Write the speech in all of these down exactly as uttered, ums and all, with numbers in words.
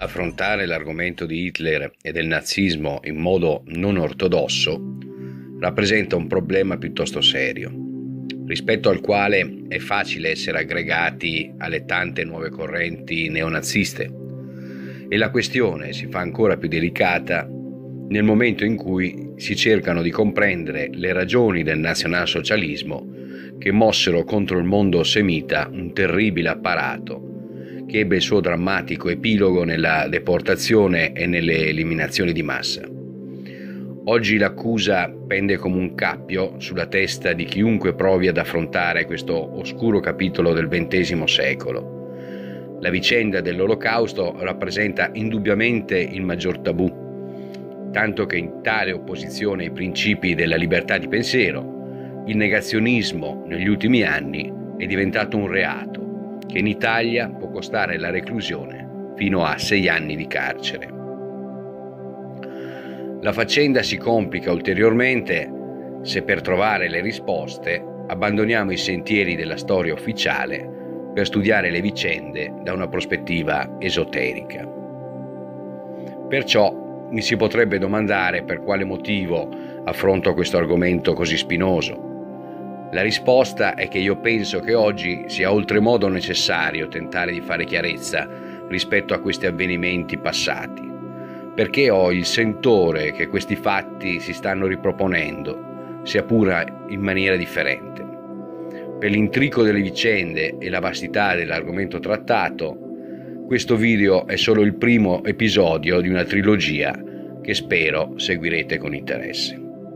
Affrontare l'argomento di Hitler e del nazismo in modo non ortodosso rappresenta un problema piuttosto serio, rispetto al quale è facile essere aggregati alle tante nuove correnti neonaziste, e la questione si fa ancora più delicata nel momento in cui si cercano di comprendere le ragioni del nazionalsocialismo che mossero contro il mondo semita un terribile apparato che ebbe il suo drammatico epilogo nella deportazione e nelle eliminazioni di massa. Oggi l'accusa pende come un cappio sulla testa di chiunque provi ad affrontare questo oscuro capitolo del ventesimo secolo. La vicenda dell'Olocausto rappresenta indubbiamente il maggior tabù, tanto che in tale opposizione ai principi della libertà di pensiero, il negazionismo negli ultimi anni è diventato un reato che in Italia può costare la reclusione fino a sei anni di carcere. La faccenda si complica ulteriormente se per trovare le risposte abbandoniamo i sentieri della storia ufficiale per studiare le vicende da una prospettiva esoterica. Perciò mi si potrebbe domandare per quale motivo affronto questo argomento così spinoso. La risposta è che io penso che oggi sia oltremodo necessario tentare di fare chiarezza rispetto a questi avvenimenti passati, perché ho il sentore che questi fatti si stanno riproponendo, sia pure in maniera differente. Per l'intrico delle vicende e la vastità dell'argomento trattato, questo video è solo il primo episodio di una trilogia che spero seguirete con interesse.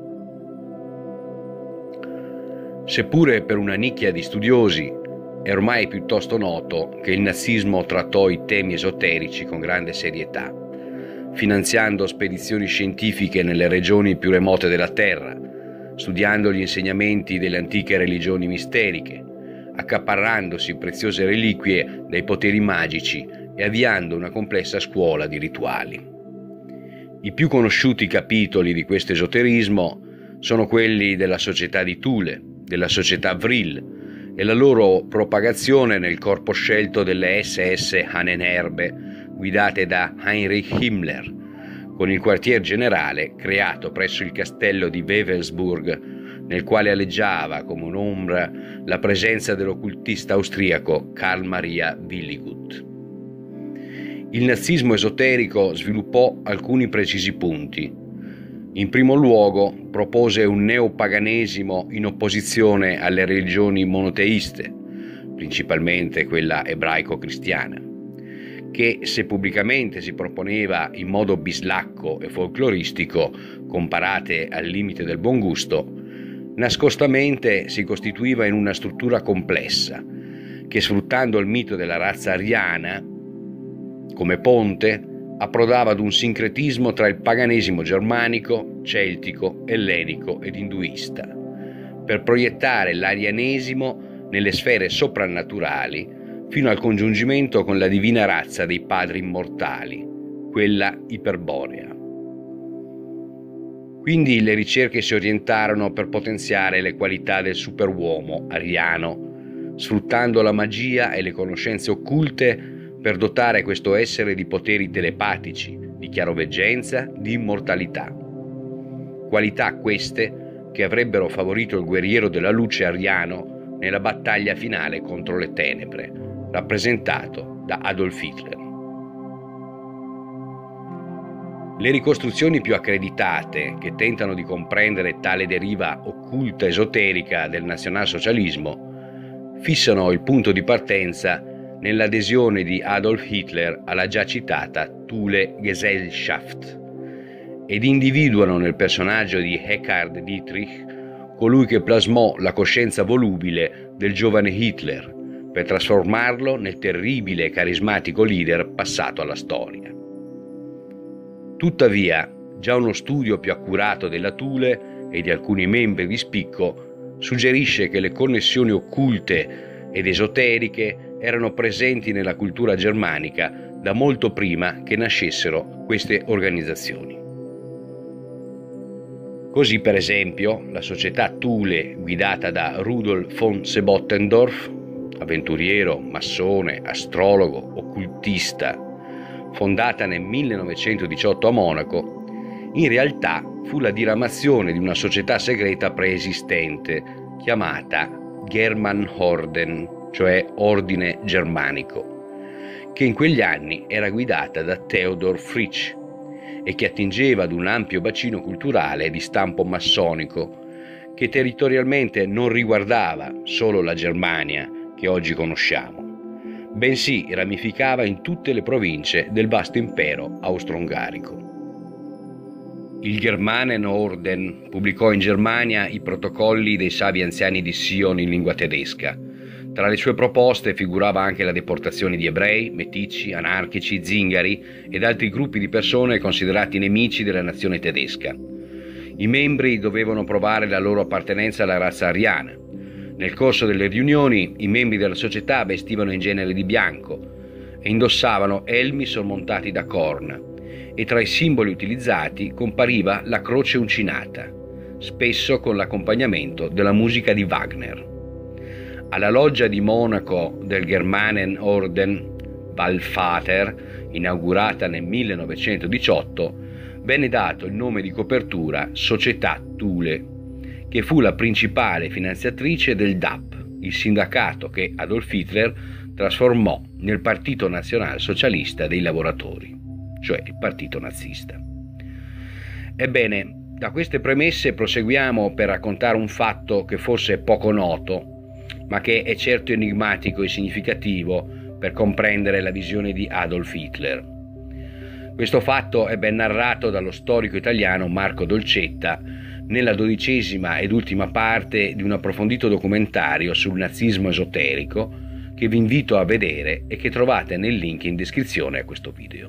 Seppure per una nicchia di studiosi è ormai piuttosto noto che il nazismo trattò i temi esoterici con grande serietà, finanziando spedizioni scientifiche nelle regioni più remote della Terra, studiando gli insegnamenti delle antiche religioni misteriche, accaparrandosi preziose reliquie dai poteri magici e avviando una complessa scuola di rituali. I più conosciuti capitoli di questo esoterismo sono quelli della società di Thule, della società Vril e la loro propagazione nel corpo scelto delle S S Ahnenerbe guidate da Heinrich Himmler, con il quartier generale creato presso il castello di Wewelsburg, nel quale aleggiava come un'ombra la presenza dell'occultista austriaco Karl Maria Willigut. Il nazismo esoterico sviluppò alcuni precisi punti. In primo luogo propose un neopaganesimo in opposizione alle religioni monoteiste, principalmente quella ebraico-cristiana, che se pubblicamente si proponeva in modo bislacco e folcloristico, comparate al limite del buon gusto, nascostamente si costituiva in una struttura complessa, che sfruttando il mito della razza ariana come ponte, approdava ad un sincretismo tra il paganesimo germanico, celtico, ellenico ed induista, per proiettare l'arianesimo nelle sfere soprannaturali fino al congiungimento con la divina razza dei padri immortali, quella iperborea. Quindi le ricerche si orientarono per potenziare le qualità del superuomo ariano, sfruttando la magia e le conoscenze occulte per dotare questo essere di poteri telepatici, di chiaroveggenza, di immortalità. Qualità queste che avrebbero favorito il guerriero della luce ariano nella battaglia finale contro le tenebre, rappresentato da Adolf Hitler. Le ricostruzioni più accreditate che tentano di comprendere tale deriva occulta esoterica del nazionalsocialismo fissano il punto di partenza nell'adesione di Adolf Hitler alla già citata Thule Gesellschaft ed individuano nel personaggio di Eckhard Dietrich colui che plasmò la coscienza volubile del giovane Hitler per trasformarlo nel terribile e carismatico leader passato alla storia. Tuttavia, già uno studio più accurato della Thule e di alcuni membri di spicco suggerisce che le connessioni occulte ed esoteriche erano presenti nella cultura germanica da molto prima che nascessero queste organizzazioni. Così, per esempio, la società Thule, guidata da Rudolf von Sebottendorf, avventuriero, massone, astrologo, occultista, fondata nel millenovecentodiciotto a Monaco, in realtà fu la diramazione di una società segreta preesistente chiamata Germanhorden, cioè Ordine Germanico, che in quegli anni era guidata da Theodor Fritsch e che attingeva ad un ampio bacino culturale di stampo massonico che territorialmente non riguardava solo la Germania che oggi conosciamo, bensì ramificava in tutte le province del vasto impero austro-ungarico. Il Germanenorden pubblicò in Germania i protocolli dei savi anziani di Sion in lingua tedesca. Tra le sue proposte figurava anche la deportazione di ebrei, meticci, anarchici, zingari ed altri gruppi di persone considerati nemici della nazione tedesca. I membri dovevano provare la loro appartenenza alla razza ariana. Nel corso delle riunioni i membri della società vestivano in genere di bianco e indossavano elmi sormontati da corna, e tra i simboli utilizzati compariva la croce uncinata, spesso con l'accompagnamento della musica di Wagner. Alla loggia di Monaco del Germanenorden, Wallvater, inaugurata nel millenovecentodiciotto, venne dato il nome di copertura Società Thule, che fu la principale finanziatrice del D A P, il sindacato che Adolf Hitler trasformò nel Partito Nazionalsocialista dei Lavoratori, cioè il partito nazista. Ebbene, da queste premesse proseguiamo per raccontare un fatto che forse è poco noto, ma che è certo enigmatico e significativo per comprendere la visione di Adolf Hitler. Questo fatto è ben narrato dallo storico italiano Marco Dolcetta nella dodicesima ed ultima parte di un approfondito documentario sul nazismo esoterico che vi invito a vedere e che trovate nel link in descrizione a questo video.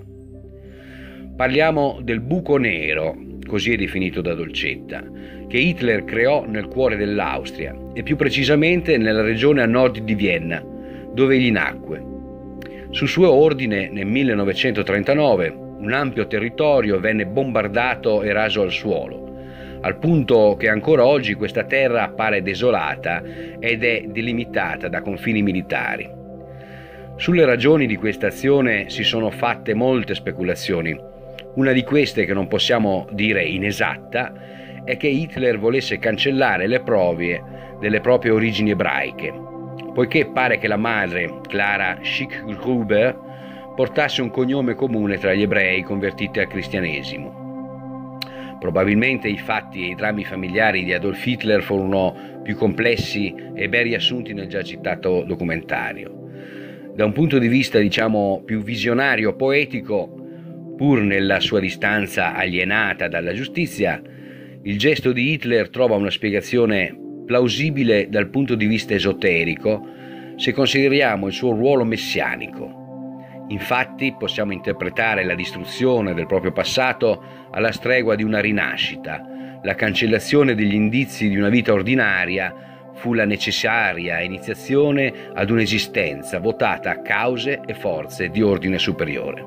Parliamo del buco nero, così è definito da Dolcetta, che Hitler creò nel cuore dell'Austria e più precisamente nella regione a nord di Vienna, dove egli nacque. Su suo ordine nel millenovecentotrentanove un ampio territorio venne bombardato e raso al suolo, al punto che ancora oggi questa terra appare desolata ed è delimitata da confini militari. Sulle ragioni di questa azione si sono fatte molte speculazioni. Una di queste, che non possiamo dire inesatta, è che Hitler volesse cancellare le prove delle proprie origini ebraiche, poiché pare che la madre, Clara Schick-Gruber, portasse un cognome comune tra gli ebrei convertiti al cristianesimo. Probabilmente i fatti e i drammi familiari di Adolf Hitler furono più complessi e ben riassunti nel già citato documentario. Da un punto di vista, diciamo, più visionario poetico, pur nella sua distanza alienata dalla giustizia, il gesto di Hitler trova una spiegazione plausibile dal punto di vista esoterico se consideriamo il suo ruolo messianico. Infatti possiamo interpretare la distruzione del proprio passato alla stregua di una rinascita. La cancellazione degli indizi di una vita ordinaria fu la necessaria iniziazione ad un'esistenza votata a cause e forze di ordine superiore.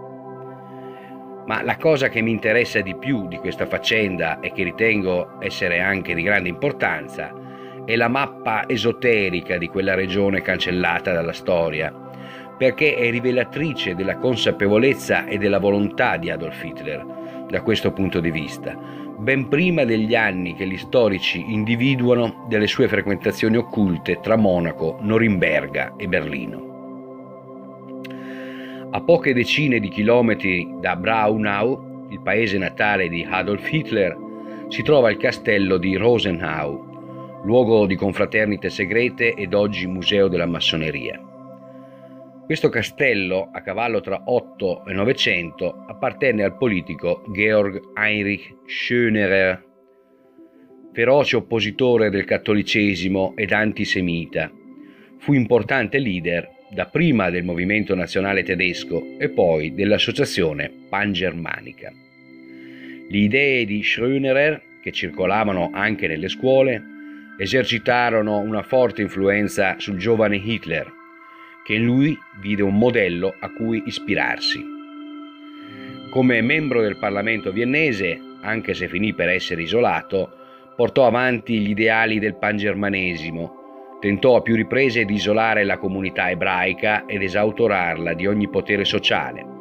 Ma la cosa che mi interessa di più di questa faccenda e che ritengo essere anche di grande importanza è la mappa esoterica di quella regione cancellata dalla storia, perché è rivelatrice della consapevolezza e della volontà di Adolf Hitler da questo punto di vista, ben prima degli anni che gli storici individuano delle sue frequentazioni occulte tra Monaco, Norimberga e Berlino. A poche decine di chilometri da Braunau, il paese natale di Adolf Hitler, si trova il castello di Rosenau, luogo di confraternite segrete ed oggi museo della massoneria. Questo castello, a cavallo tra Otto e Novecento, appartenne al politico Georg Heinrich Schönerer, feroce oppositore del cattolicesimo ed antisemita. Fu importante leader dapprima del movimento nazionale tedesco e poi dell'associazione pangermanica. Le idee di Schönerer, che circolavano anche nelle scuole, esercitarono una forte influenza sul giovane Hitler, che in lui vide un modello a cui ispirarsi. Come membro del Parlamento viennese, anche se finì per essere isolato, portò avanti gli ideali del pangermanesimo, tentò a più riprese di isolare la comunità ebraica ed esautorarla di ogni potere sociale,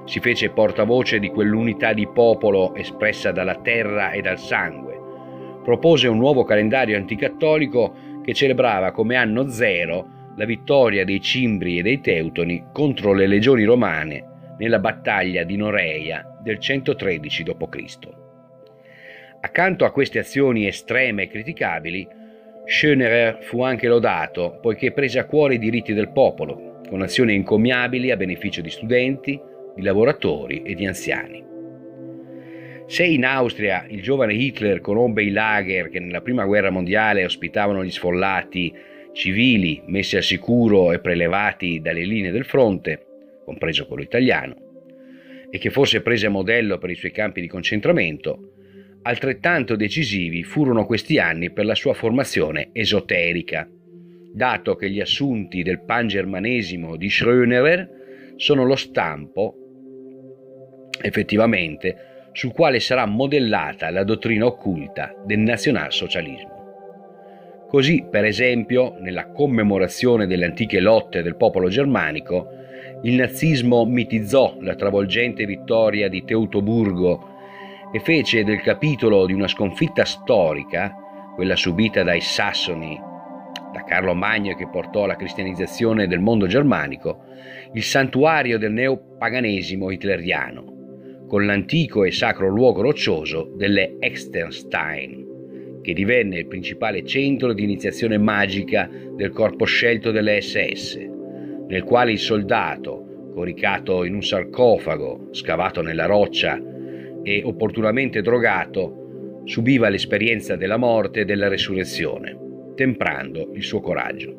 Si fece portavoce di quell'unità di popolo espressa dalla terra e dal sangue. Propose un nuovo calendario anticattolico che celebrava come anno zero la vittoria dei Cimbri e dei Teutoni contro le legioni romane nella battaglia di Noreia del centotredici dopo Cristo Accanto a queste azioni estreme e criticabili, Schönerer fu anche lodato poiché prese a cuore i diritti del popolo, con azioni encomiabili a beneficio di studenti, di lavoratori e di anziani. Se in Austria il giovane Hitler conobbe i lager che nella Prima Guerra Mondiale ospitavano gli sfollati civili messi al sicuro e prelevati dalle linee del fronte, compreso quello italiano, e che forse prese a modello per i suoi campi di concentramento, altrettanto decisivi furono questi anni per la sua formazione esoterica, dato che gli assunti del pangermanesimo di Schrönerer sono lo stampo, effettivamente, sul quale sarà modellata la dottrina occulta del nazionalsocialismo. Così, per esempio, nella commemorazione delle antiche lotte del popolo germanico, il nazismo mitizzò la travolgente vittoria di Teutoburgo e fece del capitolo di una sconfitta storica, quella subita dai Sassoni, da Carlo Magno che portò alla cristianizzazione del mondo germanico, il santuario del neopaganesimo hitleriano, con l'antico e sacro luogo roccioso delle Exterstein, che divenne il principale centro di iniziazione magica del corpo scelto delle esse esse, nel quale il soldato, coricato in un sarcofago scavato nella roccia e opportunamente drogato, subiva l'esperienza della morte e della resurrezione, temprando il suo coraggio.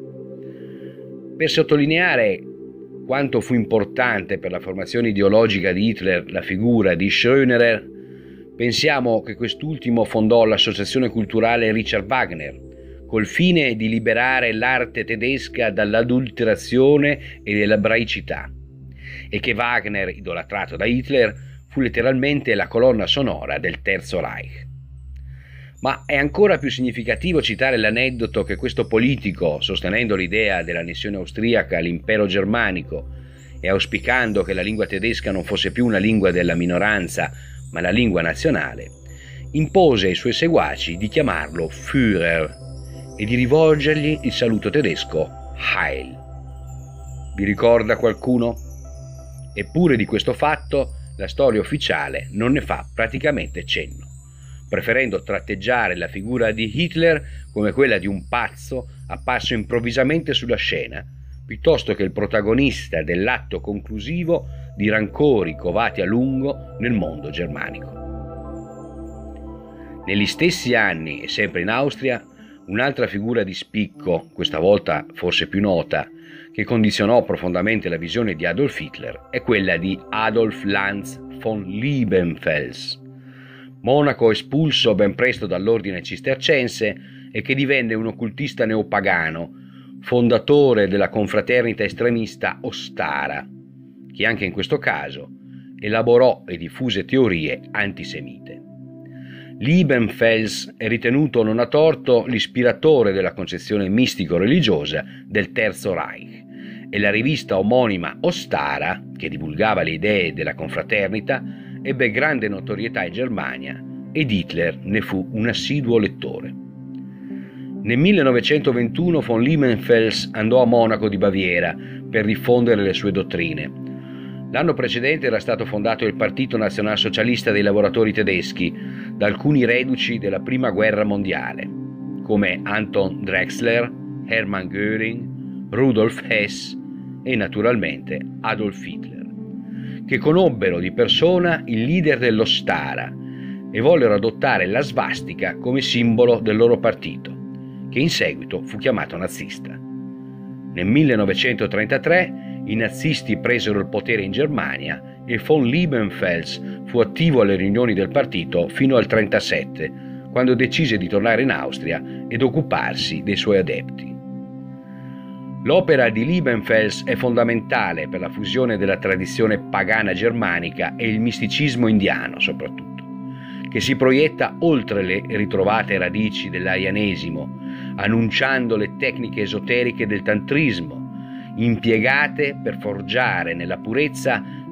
Per sottolineare quanto fu importante per la formazione ideologica di Hitler la figura di Schrönerer, pensiamo che quest'ultimo fondò l'associazione culturale Richard Wagner, col fine di liberare l'arte tedesca dall'adulterazione e dall'ebraicità, e che Wagner, idolatrato da Hitler, fu letteralmente la colonna sonora del Terzo Reich. Ma è ancora più significativo citare l'aneddoto che questo politico, sostenendo l'idea dell'annessione austriaca all'impero germanico e auspicando che la lingua tedesca non fosse più una lingua della minoranza, ma la lingua nazionale, impose ai suoi seguaci di chiamarlo Führer e di rivolgergli il saluto tedesco Heil. Vi ricorda qualcuno? Eppure di questo fatto la storia ufficiale non ne fa praticamente cenno, preferendo tratteggiare la figura di Hitler come quella di un pazzo apparso improvvisamente sulla scena, piuttosto che il protagonista dell'atto conclusivo di rancori covati a lungo nel mondo germanico. Negli stessi anni, e sempre in Austria, un'altra figura di spicco, questa volta forse più nota, che condizionò profondamente la visione di Adolf Hitler è quella di Adolf Lanz von Liebenfels, monaco espulso ben presto dall'ordine cistercense e che divenne un occultista neopagano, fondatore della confraternita estremista Ostara, che anche in questo caso elaborò e diffuse teorie antisemite. Liebenfels è ritenuto non a torto l'ispiratore della concezione mistico-religiosa del Terzo Reich e la rivista omonima Ostara, che divulgava le idee della confraternita, ebbe grande notorietà in Germania ed Hitler ne fu un assiduo lettore. Nel millenovecentoventuno von Liebenfels andò a Monaco di Baviera per diffondere le sue dottrine. L'anno precedente era stato fondato il Partito Nazionalsocialista dei lavoratori tedeschi da alcuni reduci della Prima Guerra Mondiale, come Anton Drexler, Hermann Göring, Rudolf Hess e naturalmente Adolf Hitler, che conobbero di persona il leader dell'Ostara e vollero adottare la svastica come simbolo del loro partito, che in seguito fu chiamato nazista. Nel millenovecentotrentatré i nazisti presero il potere in Germania e von Liebenfels fu attivo alle riunioni del partito fino al trentasette, quando decise di tornare in Austria ed occuparsi dei suoi adepti. L'opera di Liebenfels è fondamentale per la fusione della tradizione pagana germanica e il misticismo indiano soprattutto, che si proietta oltre le ritrovate radici dell'arianesimo, annunciando le tecniche esoteriche del tantrismo, impiegate per forgiare nella purezza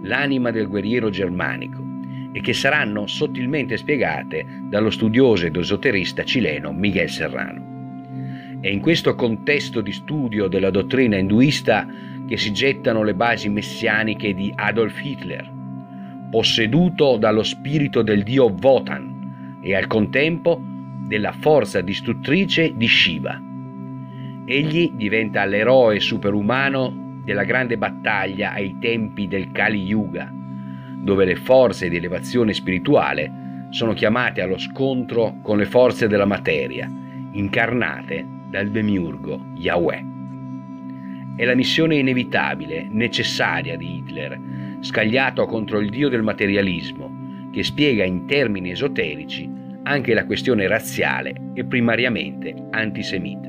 l'anima del guerriero germanico e che saranno sottilmente spiegate dallo studioso ed esoterista cileno Miguel Serrano. È in questo contesto di studio della dottrina induista che si gettano le basi messianiche di Adolf Hitler, posseduto dallo spirito del dio Wotan e al contempo della forza distruttrice di Shiva. Egli diventa l'eroe superumano della grande battaglia ai tempi del Kali Yuga, dove le forze di elevazione spirituale sono chiamate allo scontro con le forze della materia, incarnate dal demiurgo Yahweh. È la missione inevitabile, necessaria di Hitler, scagliato contro il dio del materialismo, che spiega in termini esoterici anche la questione razziale e primariamente antisemita.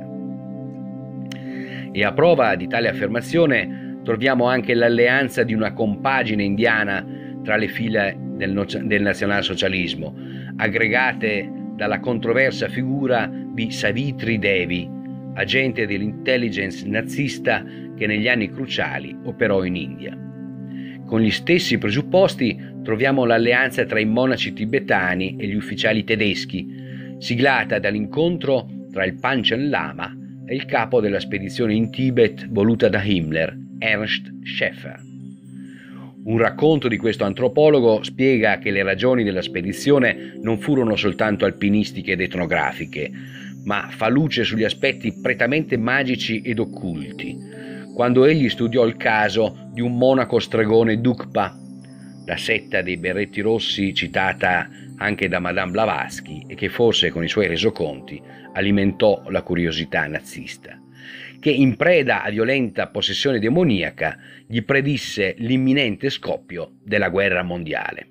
E a prova di tale affermazione troviamo anche l'alleanza di una compagine indiana tra le file del, no- del nazionalsocialismo, aggregate dalla controversa figura di Savitri Devi, agente dell'intelligence nazista che negli anni cruciali operò in India. Con gli stessi presupposti troviamo l'alleanza tra i monaci tibetani e gli ufficiali tedeschi, siglata dall'incontro tra il Panchen Lama e il capo della spedizione in Tibet voluta da Himmler, Ernst Schäfer. Un racconto di questo antropologo spiega che le ragioni della spedizione non furono soltanto alpinistiche ed etnografiche, ma fa luce sugli aspetti prettamente magici ed occulti, quando egli studiò il caso di un monaco stregone Dukpa, la setta dei berretti rossi citata anche da Madame Blavatsky e che forse con i suoi resoconti alimentò la curiosità nazista, che in preda a violenta possessione demoniaca gli predisse l'imminente scoppio della guerra mondiale.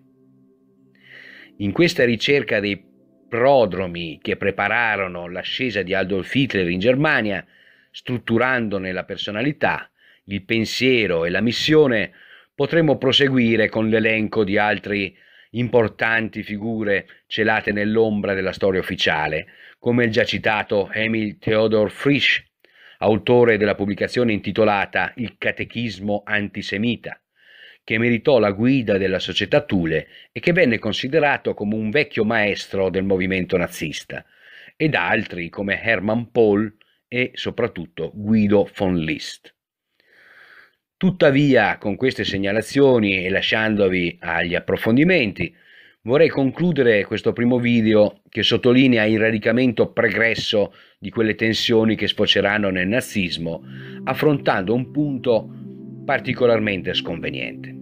In questa ricerca dei prodromi che prepararono l'ascesa di Adolf Hitler in Germania, strutturandone la personalità, il pensiero e la missione, potremmo proseguire con l'elenco di altre importanti figure celate nell'ombra della storia ufficiale, come il già citato Emil Theodor Frisch, autore della pubblicazione intitolata Il Catechismo antisemita, che meritò la guida della società Thule e che venne considerato come un vecchio maestro del movimento nazista, ed altri come Hermann Pohl e soprattutto Guido von List. Tuttavia, con queste segnalazioni e lasciandovi agli approfondimenti, vorrei concludere questo primo video che sottolinea il radicamento pregresso di quelle tensioni che sfoceranno nel nazismo, affrontando un punto particolarmente sconveniente.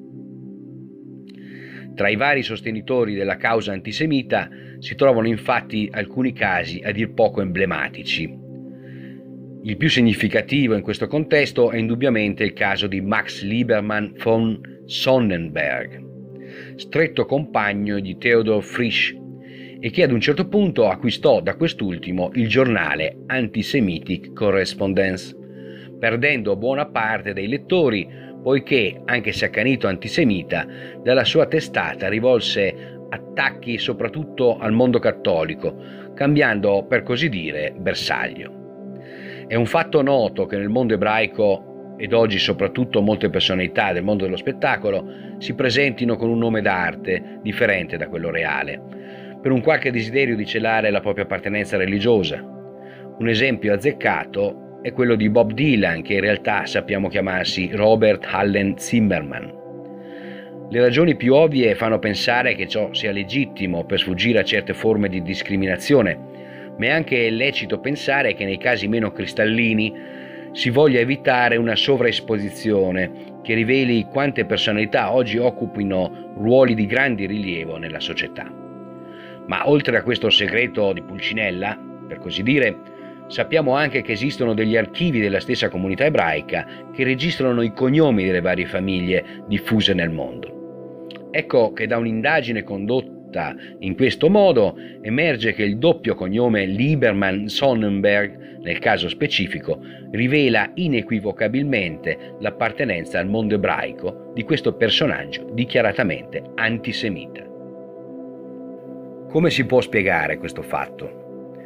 Tra i vari sostenitori della causa antisemita si trovano infatti alcuni casi a dir poco emblematici. Il più significativo in questo contesto è indubbiamente il caso di Max Liebermann von Sonnenberg, stretto compagno di Theodor Frisch, e che ad un certo punto acquistò da quest'ultimo il giornale Antisemitic Correspondence, perdendo buona parte dei lettori, poiché, anche se accanito antisemita, dalla sua testata rivolse attacchi soprattutto al mondo cattolico, cambiando per così dire bersaglio. È un fatto noto che nel mondo ebraico, ed oggi soprattutto molte personalità del mondo dello spettacolo, si presentino con un nome d'arte differente da quello reale, per un qualche desiderio di celare la propria appartenenza religiosa. Un esempio azzeccato è quello di Bob Dylan, che in realtà sappiamo chiamarsi Robert Allen Zimmerman. Le ragioni più ovvie fanno pensare che ciò sia legittimo per sfuggire a certe forme di discriminazione, ma è anche lecito pensare che nei casi meno cristallini si voglia evitare una sovraesposizione che riveli quante personalità oggi occupino ruoli di grande rilievo nella società. Ma oltre a questo segreto di Pulcinella, per così dire, sappiamo anche che esistono degli archivi della stessa comunità ebraica che registrano i cognomi delle varie famiglie diffuse nel mondo. Ecco che da un'indagine condotta in questo modo emerge che il doppio cognome Liebermann-Sonnenberg, nel caso specifico, rivela inequivocabilmente l'appartenenza al mondo ebraico di questo personaggio dichiaratamente antisemita. Come si può spiegare questo fatto?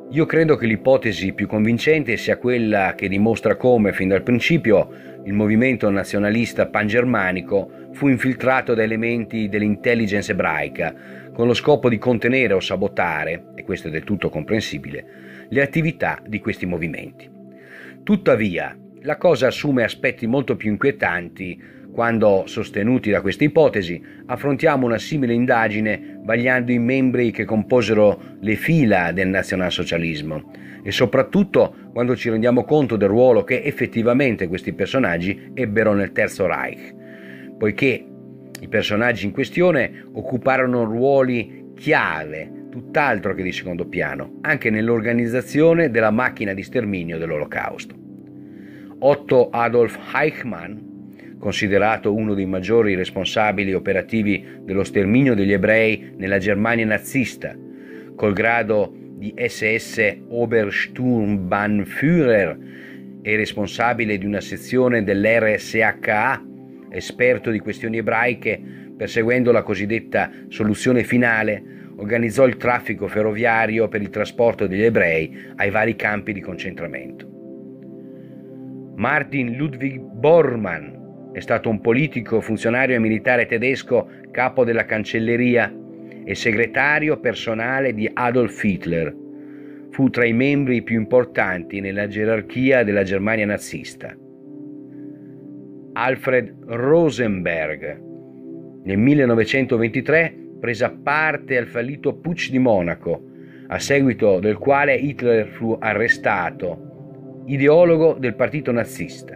Io credo che l'ipotesi più convincente sia quella che dimostra come, fin dal principio, il movimento nazionalista pangermanico fu infiltrato da elementi dell'intelligence ebraica con lo scopo di contenere o sabotare, e questo è del tutto comprensibile, le attività di questi movimenti. Tuttavia, la cosa assume aspetti molto più inquietanti quando, sostenuti da questa ipotesi, affrontiamo una simile indagine vagliando i membri che composero le fila del nazionalsocialismo e soprattutto quando ci rendiamo conto del ruolo che effettivamente questi personaggi ebbero nel Terzo Reich, poiché i personaggi in questione occuparono ruoli chiave, tutt'altro che di secondo piano, anche nell'organizzazione della macchina di sterminio dell'Olocausto. Otto Adolf Eichmann, considerato uno dei maggiori responsabili operativi dello sterminio degli ebrei nella Germania nazista, col grado di S S Obersturmbannführer e responsabile di una sezione dell'R S H A, esperto di questioni ebraiche, perseguendo la cosiddetta soluzione finale, organizzò il traffico ferroviario per il trasporto degli ebrei ai vari campi di concentramento. Martin Ludwig Bormann è stato un politico, funzionario e militare tedesco, capo della cancelleria e segretario personale di Adolf Hitler. Fu tra i membri più importanti nella gerarchia della Germania nazista. Alfred Rosenberg nel millenovecentoventitré prese parte al fallito Putsch di Monaco, a seguito del quale Hitler fu arrestato, ideologo del partito nazista.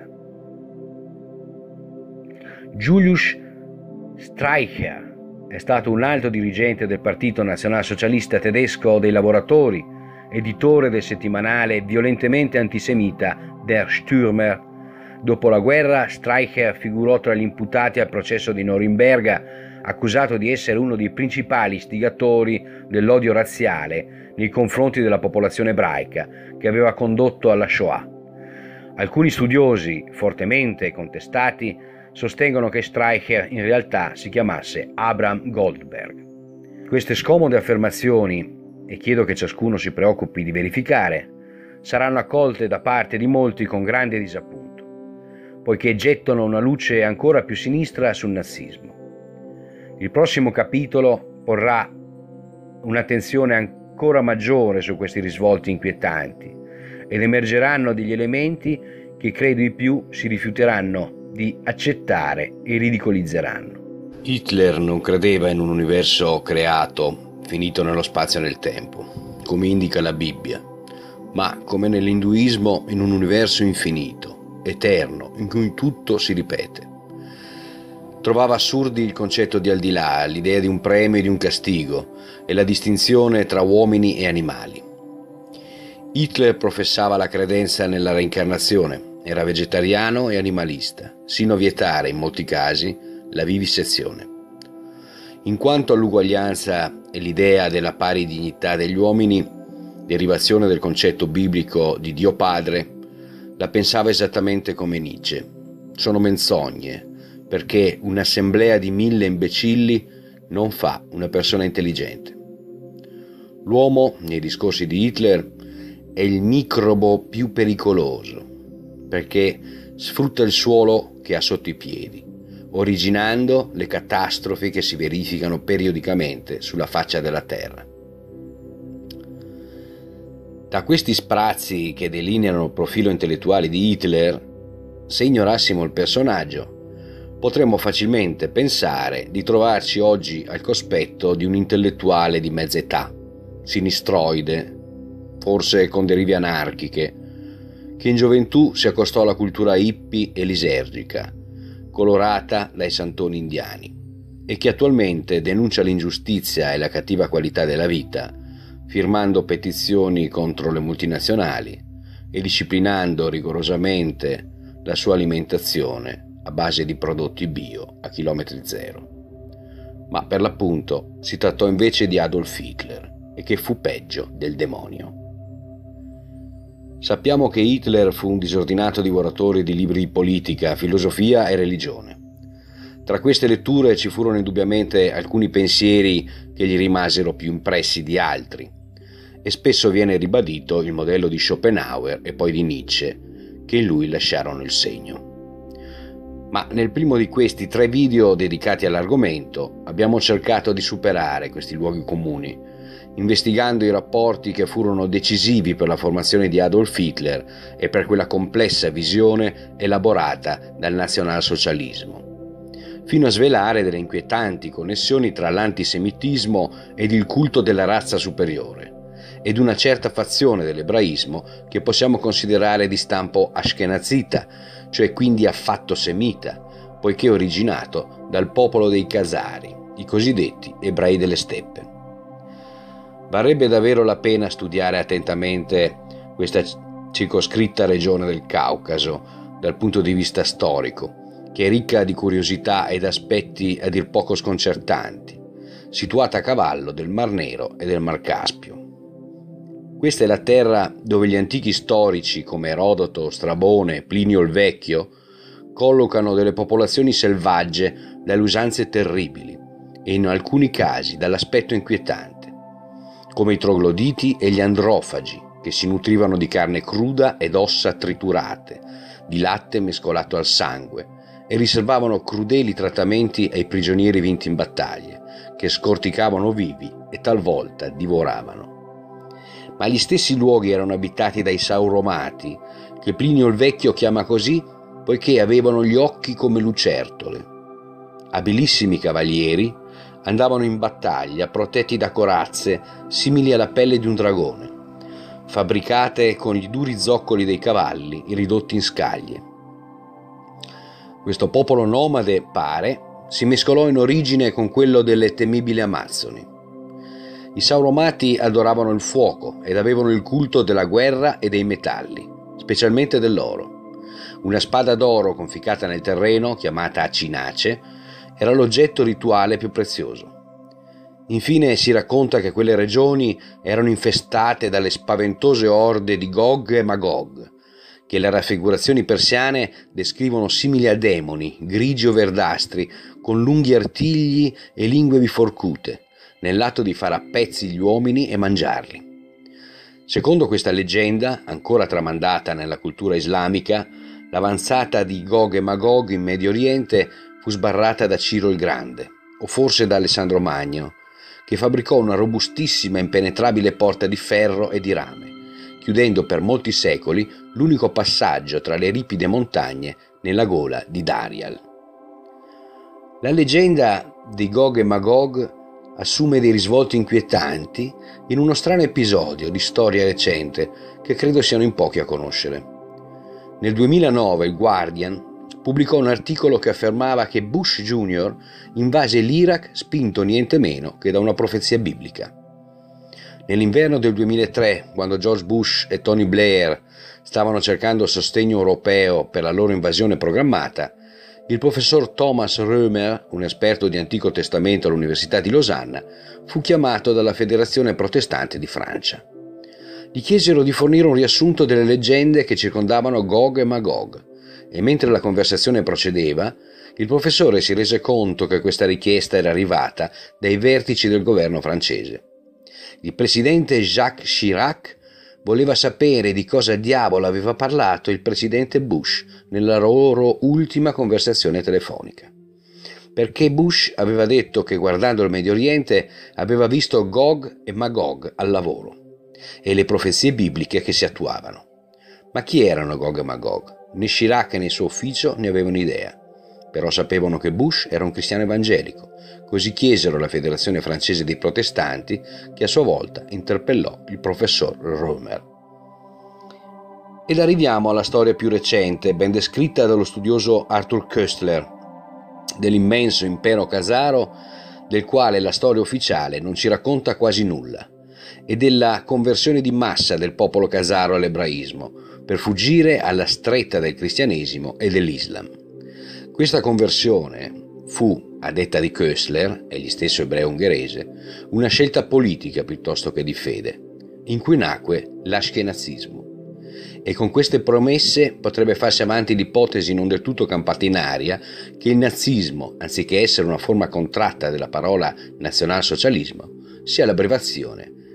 Julius Streicher è stato un alto dirigente del Partito Nazionalsocialista Tedesco dei Lavoratori, editore del settimanale violentemente antisemita Der Stürmer. Dopo la guerra, Streicher figurò tra gli imputati al processo di Norimberga, accusato di essere uno dei principali istigatori dell'odio razziale nei confronti della popolazione ebraica che aveva condotto alla Shoah. Alcuni studiosi, fortemente contestati, sostengono che Streicher in realtà si chiamasse Abraham Goldberg. Queste scomode affermazioni, e chiedo che ciascuno si preoccupi di verificare, saranno accolte da parte di molti con grande disappunto, poiché gettano una luce ancora più sinistra sul nazismo. Il prossimo capitolo porrà un'attenzione ancora maggiore su questi risvolti inquietanti ed emergeranno degli elementi che credo i più si rifiuteranno di accettare e ridicolizzeranno. Hitler non credeva in un universo creato, finito nello spazio e nel tempo, come indica la Bibbia, ma come nell'induismo in un universo infinito, eterno, in cui tutto si ripete. Trovava assurdi il concetto di al di là, l'idea di un premio e di un castigo e la distinzione tra uomini e animali. Hitler professava la credenza nella reincarnazione. Era vegetariano e animalista, sino a vietare, in molti casi, la vivisezione. In quanto all'uguaglianza e l'idea della pari dignità degli uomini, derivazione del concetto biblico di Dio Padre, la pensava esattamente come Nietzsche. Sono menzogne, perché un'assemblea di mille imbecilli non fa una persona intelligente. L'uomo, nei discorsi di Hitler, è il microbo più pericoloso, perché sfrutta il suolo che ha sotto i piedi, originando le catastrofi che si verificano periodicamente sulla faccia della terra. Da questi sprazzi che delineano il profilo intellettuale di Hitler, se ignorassimo il personaggio, potremmo facilmente pensare di trovarci oggi al cospetto di un intellettuale di mezza età, sinistroide, forse con derive anarchiche, che in gioventù si accostò alla cultura hippie e lisergica, colorata dai santoni indiani, e che attualmente denuncia l'ingiustizia e la cattiva qualità della vita, firmando petizioni contro le multinazionali e disciplinando rigorosamente la sua alimentazione a base di prodotti bio a chilometri zero. Ma per l'appunto si trattò invece di Adolf Hitler, e che fu peggio del demonio. Sappiamo che Hitler fu un disordinato divoratore di libri di politica, filosofia e religione. Tra queste letture ci furono indubbiamente alcuni pensieri che gli rimasero più impressi di altri, e spesso viene ribadito il modello di Schopenhauer e poi di Nietzsche, che in lui lasciarono il segno. Ma nel primo di questi tre video dedicati all'argomento abbiamo cercato di superare questi luoghi comuni, investigando i rapporti che furono decisivi per la formazione di Adolf Hitler e per quella complessa visione elaborata dal nazionalsocialismo, fino a svelare delle inquietanti connessioni tra l'antisemitismo ed il culto della razza superiore, ed una certa fazione dell'ebraismo che possiamo considerare di stampo ashkenazita, cioè quindi affatto semita, poiché originato dal popolo dei Khazari, i cosiddetti ebrei delle steppe. Varrebbe davvero la pena studiare attentamente questa circoscritta regione del Caucaso dal punto di vista storico, che è ricca di curiosità ed aspetti a dir poco sconcertanti, situata a cavallo del Mar Nero e del Mar Caspio. Questa è la terra dove gli antichi storici come Erodoto, Strabone, Plinio il Vecchio collocano delle popolazioni selvagge dalle usanze terribili e in alcuni casi dall'aspetto inquietante, come i trogloditi e gli androfagi, che si nutrivano di carne cruda ed ossa triturate, di latte mescolato al sangue, e riservavano crudeli trattamenti ai prigionieri vinti in battaglie, che scorticavano vivi e talvolta divoravano. Ma gli stessi luoghi erano abitati dai Sauromati, che Plinio il Vecchio chiama così poiché avevano gli occhi come lucertole. Abilissimi cavalieri, andavano in battaglia protetti da corazze simili alla pelle di un dragone, fabbricate con gli duri zoccoli dei cavalli ridotti in scaglie. Questo popolo nomade, pare, si mescolò in origine con quello delle temibili Amazzoni. I Sauromati adoravano il fuoco ed avevano il culto della guerra e dei metalli, specialmente dell'oro. Una spada d'oro conficcata nel terreno, chiamata acinace, era l'oggetto rituale più prezioso. Infine si racconta che quelle regioni erano infestate dalle spaventose orde di Gog e Magog, che le raffigurazioni persiane descrivono simili a demoni, grigi o verdastri, con lunghi artigli e lingue biforcute, nell'atto di fare a pezzi gli uomini e mangiarli. Secondo questa leggenda, ancora tramandata nella cultura islamica, l'avanzata di Gog e Magog in Medio Oriente fu sbarrata da Ciro il Grande, o forse da Alessandro Magno, che fabbricò una robustissima e impenetrabile porta di ferro e di rame, chiudendo per molti secoli l'unico passaggio tra le ripide montagne nella gola di Darial. La leggenda di Gog e Magog assume dei risvolti inquietanti in uno strano episodio di storia recente che credo siano in pochi a conoscere. Nel duemilanove il Guardian pubblicò un articolo che affermava che Bush Junior invase l'Iraq spinto niente meno che da una profezia biblica. Nell'inverno del duemilatré, quando George Bush e Tony Blair stavano cercando sostegno europeo per la loro invasione programmata, il professor Thomas Römer, un esperto di Antico Testamento all'Università di Losanna, fu chiamato dalla Federazione Protestante di Francia. Gli chiesero di fornire un riassunto delle leggende che circondavano Gog e Magog, e mentre la conversazione procedeva, il professore si rese conto che questa richiesta era arrivata dai vertici del governo francese. Il presidente Jacques Chirac voleva sapere di cosa diavolo aveva parlato il presidente Bush nella loro ultima conversazione telefonica. Perché Bush aveva detto che guardando il Medio Oriente aveva visto Gog e Magog al lavoro e le profezie bibliche che si attuavano. Ma chi erano Gog e Magog? Né Chirac né il suo ufficio ne avevano idea, però sapevano che Bush era un cristiano evangelico, così chiesero alla Federazione Francese dei Protestanti, che a sua volta interpellò il professor Römer. Ed arriviamo alla storia più recente, ben descritta dallo studioso Arthur Koestler, dell'immenso impero khazaro, del quale la storia ufficiale non ci racconta quasi nulla, e della conversione di massa del popolo khazaro all'ebraismo, per fuggire alla stretta del cristianesimo e dell'Islam. Questa conversione fu, a detta di Koestler, egli stesso ebreo ungherese, una scelta politica piuttosto che di fede, in cui nacque l'ashkenazismo. E con queste promesse potrebbe farsi avanti l'ipotesi non del tutto campata in aria che il nazismo, anziché essere una forma contratta della parola nazionalsocialismo, sia l'abbreviazione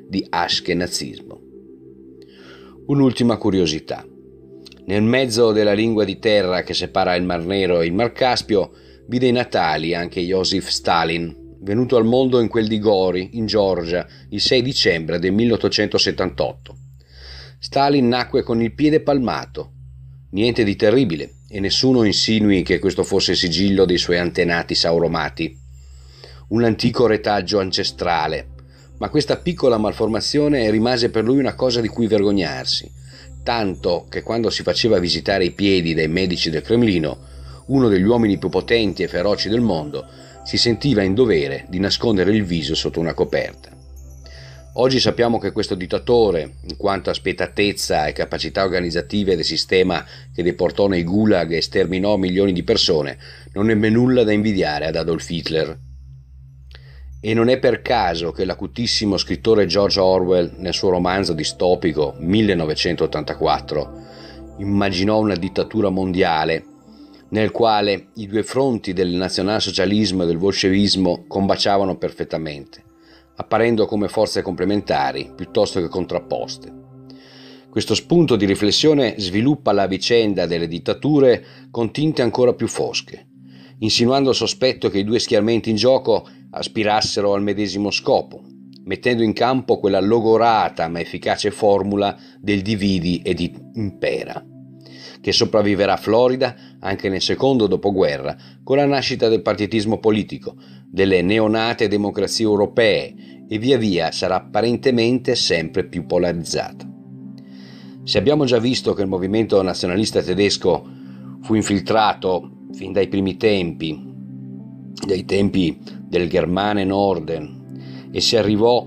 di ashkenazismo. Un'ultima curiosità. Nel mezzo della lingua di terra che separa il Mar Nero e il Mar Caspio vide i natali anche Joseph Stalin, venuto al mondo in quel di Gori, in Georgia, il sei dicembre del milleottocentosettantotto. Stalin nacque con il piede palmato. Niente di terribile, e nessuno insinui che questo fosse il sigillo dei suoi antenati sauromati. Un antico retaggio ancestrale, ma questa piccola malformazione rimase per lui una cosa di cui vergognarsi, tanto che quando si faceva visitare i piedi dai medici del Cremlino, uno degli uomini più potenti e feroci del mondo si sentiva in dovere di nascondere il viso sotto una coperta. Oggi sappiamo che questo dittatore, in quanto a spietatezza e capacità organizzative del sistema che deportò nei gulag e sterminò milioni di persone, non ebbe nulla da invidiare ad Adolf Hitler. E non è per caso che l'acutissimo scrittore George Orwell, nel suo romanzo distopico millenovecentottantaquattro, immaginò una dittatura mondiale nel quale i due fronti del nazionalsocialismo e del bolscevismo combaciavano perfettamente, apparendo come forze complementari piuttosto che contrapposte. Questo spunto di riflessione sviluppa la vicenda delle dittature con tinte ancora più fosche, insinuando il sospetto che i due schieramenti in gioco aspirassero al medesimo scopo, mettendo in campo quella logorata ma efficace formula del dividi ed impera, che sopravviverà florida anche nel secondo dopoguerra con la nascita del partitismo politico, delle neonate democrazie europee, e via via sarà apparentemente sempre più polarizzata. Se abbiamo già visto che il movimento nazionalista tedesco fu infiltrato fin dai primi tempi, dai tempi del Germane Norden, e si arrivò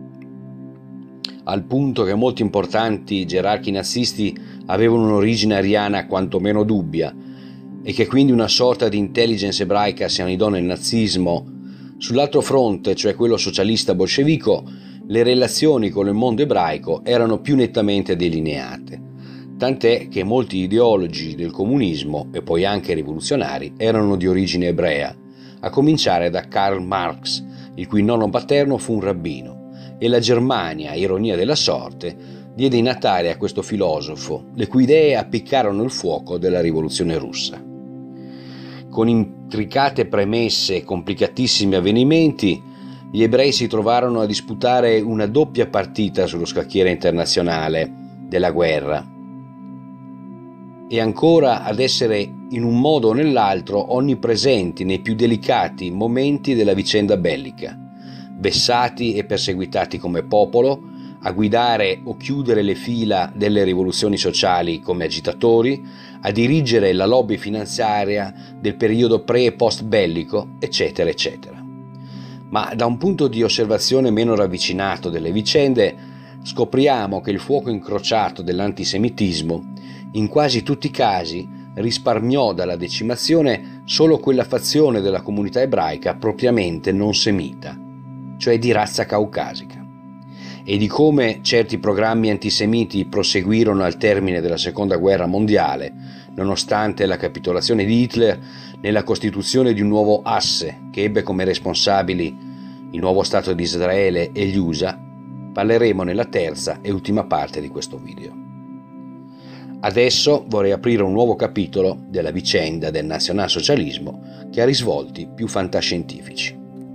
al punto che molti importanti gerarchi nazisti avevano un'origine ariana quantomeno dubbia, e che quindi una sorta di intelligence ebraica si annidò nel nazismo, sull'altro fronte, cioè quello socialista bolscevico, le relazioni con il mondo ebraico erano più nettamente delineate, tant'è che molti ideologi del comunismo, e poi anche rivoluzionari, erano di origine ebrea, a cominciare da Karl Marx, il cui nonno paterno fu un rabbino, e la Germania, ironia della sorte, diede i natali a questo filosofo, le cui idee appiccarono il fuoco della rivoluzione russa. Con intricate premesse e complicatissimi avvenimenti, gli ebrei si trovarono a disputare una doppia partita sullo scacchiere internazionale della guerra, e ancora ad essere in un modo o nell'altro onnipresenti nei più delicati momenti della vicenda bellica, vessati e perseguitati come popolo, a guidare o chiudere le fila delle rivoluzioni sociali come agitatori, a dirigere la lobby finanziaria del periodo pre- e post bellico, eccetera, eccetera. Ma da un punto di osservazione meno ravvicinato delle vicende, scopriamo che il fuoco incrociato dell'antisemitismo, in quasi tutti i casi, risparmiò dalla decimazione solo quella fazione della comunità ebraica propriamente non semita, cioè di razza caucasica, e di come certi programmi antisemiti proseguirono al termine della Seconda Guerra Mondiale, nonostante la capitolazione di Hitler, nella costituzione di un nuovo asse che ebbe come responsabili il nuovo Stato di Israele e gli U S A. Parleremo nella terza e ultima parte di questo video. Adesso vorrei aprire un nuovo capitolo della vicenda del nazionalsocialismo che ha risvolti più fantascientifici.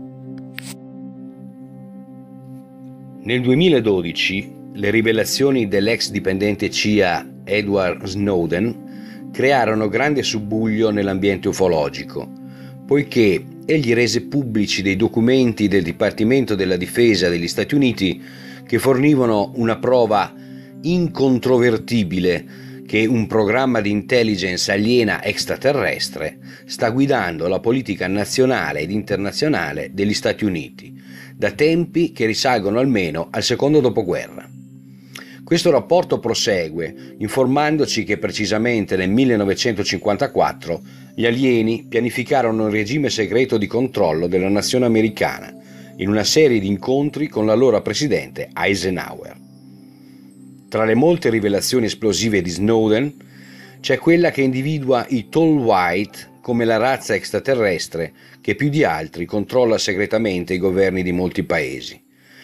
Nel duemiladodici le rivelazioni dell'ex dipendente C I A Edward Snowden crearono grande subbuglio nell'ambiente ufologico, poiché egli rese pubblici dei documenti del Dipartimento della Difesa degli Stati Uniti che fornivano una prova incontrovertibile che un programma di intelligence aliena extraterrestre sta guidando la politica nazionale ed internazionale degli Stati Uniti, da tempi che risalgono almeno al secondo dopoguerra. Questo rapporto prosegue informandoci che precisamente nel millenovecentocinquantaquattro gli alieni pianificarono un regime segreto di controllo della nazione americana in una serie di incontri con l'allora presidente Eisenhower. Tra le molte rivelazioni esplosive di Snowden c'è quella che individua i Tall White come la razza extraterrestre che più di altri controlla segretamente i governi di molti paesi,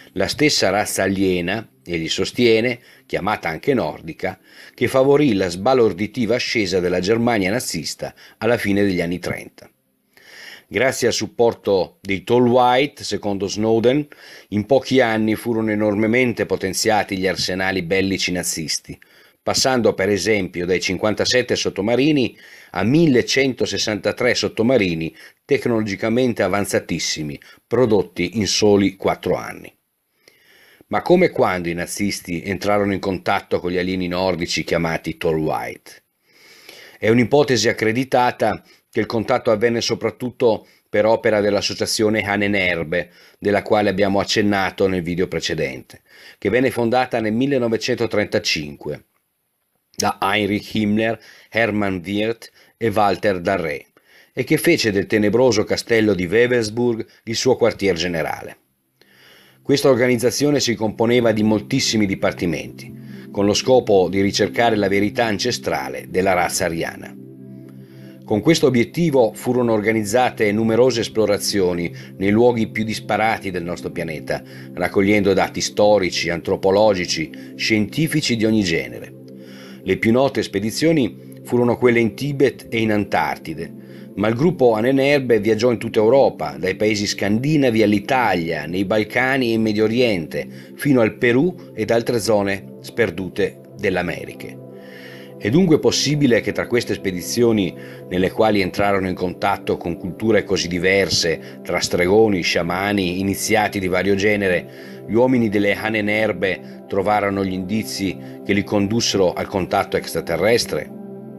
la stessa razza aliena, egli sostiene, chiamata anche nordica, che favorì la sbalorditiva ascesa della Germania nazista alla fine degli anni trenta. Grazie al supporto dei Tall White, secondo Snowden, in pochi anni furono enormemente potenziati gli arsenali bellici nazisti, passando per esempio dai cinquantasette sottomarini a millecentosessantatré sottomarini tecnologicamente avanzatissimi, prodotti in soli quattro anni. Ma come e quando i nazisti entrarono in contatto con gli alieni nordici chiamati Tall White? È un'ipotesi accreditata che il contatto avvenne soprattutto per opera dell'associazione Ahnenerbe, della quale abbiamo accennato nel video precedente, che venne fondata nel millenovecentotrentacinque da Heinrich Himmler, Hermann Wirth e Walter Darré, e che fece del tenebroso castello di Wewelsburg il suo quartier generale. Questa organizzazione si componeva di moltissimi dipartimenti, con lo scopo di ricercare la verità ancestrale della razza ariana. Con questo obiettivo furono organizzate numerose esplorazioni nei luoghi più disparati del nostro pianeta, raccogliendo dati storici, antropologici, scientifici di ogni genere. Le più note spedizioni furono quelle in Tibet e in Antartide, ma il gruppo Ahnenerbe viaggiò in tutta Europa, dai paesi scandinavi all'Italia, nei Balcani e in Medio Oriente, fino al Perù ed altre zone sperdute delle Americhe. È dunque possibile che tra queste spedizioni, nelle quali entrarono in contatto con culture così diverse, tra stregoni, sciamani, iniziati di vario genere, gli uomini delle Ahnenerbe trovarono gli indizi che li condussero al contatto extraterrestre?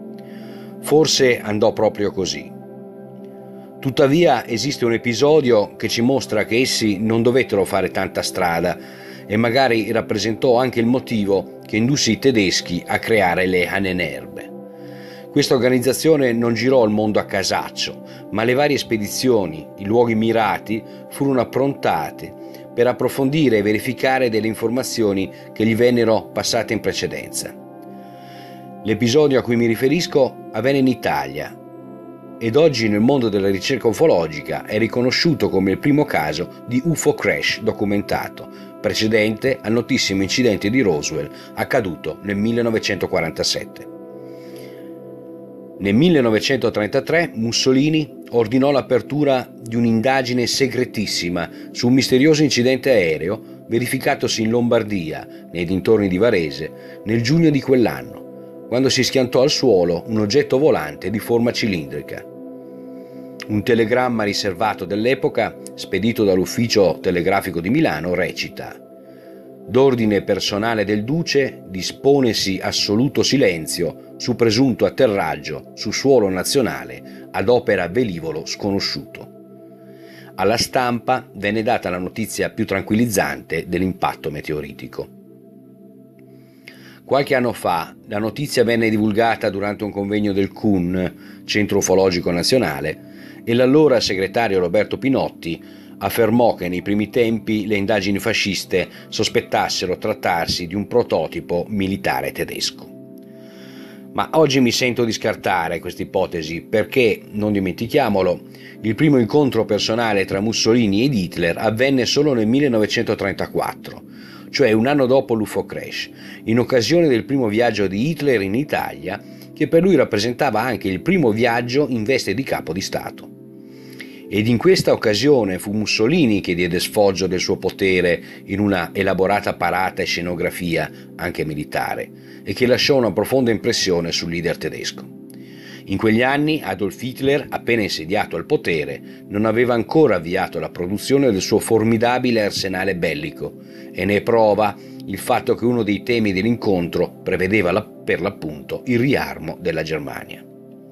Forse andò proprio così. Tuttavia esiste un episodio che ci mostra che essi non dovettero fare tanta strada e magari rappresentò anche il motivo che indusse i tedeschi a creare le Ahnenerbe. Questa organizzazione non girò il mondo a casaccio, ma le varie spedizioni, i luoghi mirati, furono approntate per approfondire e verificare delle informazioni che gli vennero passate in precedenza. L'episodio a cui mi riferisco avvenne in Italia ed oggi nel mondo della ricerca ufologica è riconosciuto come il primo caso di U F O crash documentato, precedente al notissimo incidente di Roswell accaduto nel millenovecentoquarantasette. Nel millenovecentotrentatré Mussolini ordinò l'apertura di un'indagine segretissima su un misterioso incidente aereo verificatosi in Lombardia, nei dintorni di Varese, nel giugno di quell'anno, quando si schiantò al suolo un oggetto volante di forma cilindrica. Un telegramma riservato dell'epoca, spedito dall'ufficio telegrafico di Milano, recita: «D'ordine personale del Duce disponesi assoluto silenzio su presunto atterraggio su suolo nazionale ad opera velivolo sconosciuto». Alla stampa venne data la notizia più tranquillizzante dell'impatto meteoritico. Qualche anno fa la notizia venne divulgata durante un convegno del C U N, Centro Ufologico Nazionale, e l'allora segretario Roberto Pinotti affermò che nei primi tempi le indagini fasciste sospettassero trattarsi di un prototipo militare tedesco. Ma oggi mi sento di scartare questa ipotesi perché, non dimentichiamolo, il primo incontro personale tra Mussolini ed Hitler avvenne solo nel millenovecentotrentaquattro, cioè un anno dopo l'U F O crash, in occasione del primo viaggio di Hitler in Italia, che per lui rappresentava anche il primo viaggio in veste di capo di Stato. Ed in questa occasione fu Mussolini che diede sfoggio del suo potere in una elaborata parata e scenografia, anche militare, e che lasciò una profonda impressione sul leader tedesco. In quegli anni Adolf Hitler, appena insediato al potere, non aveva ancora avviato la produzione del suo formidabile arsenale bellico, e ne è prova il fatto che uno dei temi dell'incontro prevedeva la, per l'appunto il riarmo della Germania.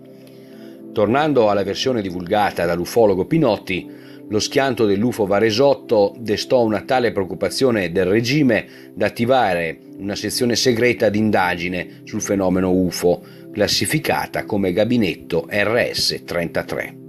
Tornando alla versione divulgata dall'ufologo Pinotti, lo schianto dell'U F O Varesotto destò una tale preoccupazione del regime da attivare una sezione segreta di indagine sul fenomeno U F O, classificata come gabinetto R S trentatré.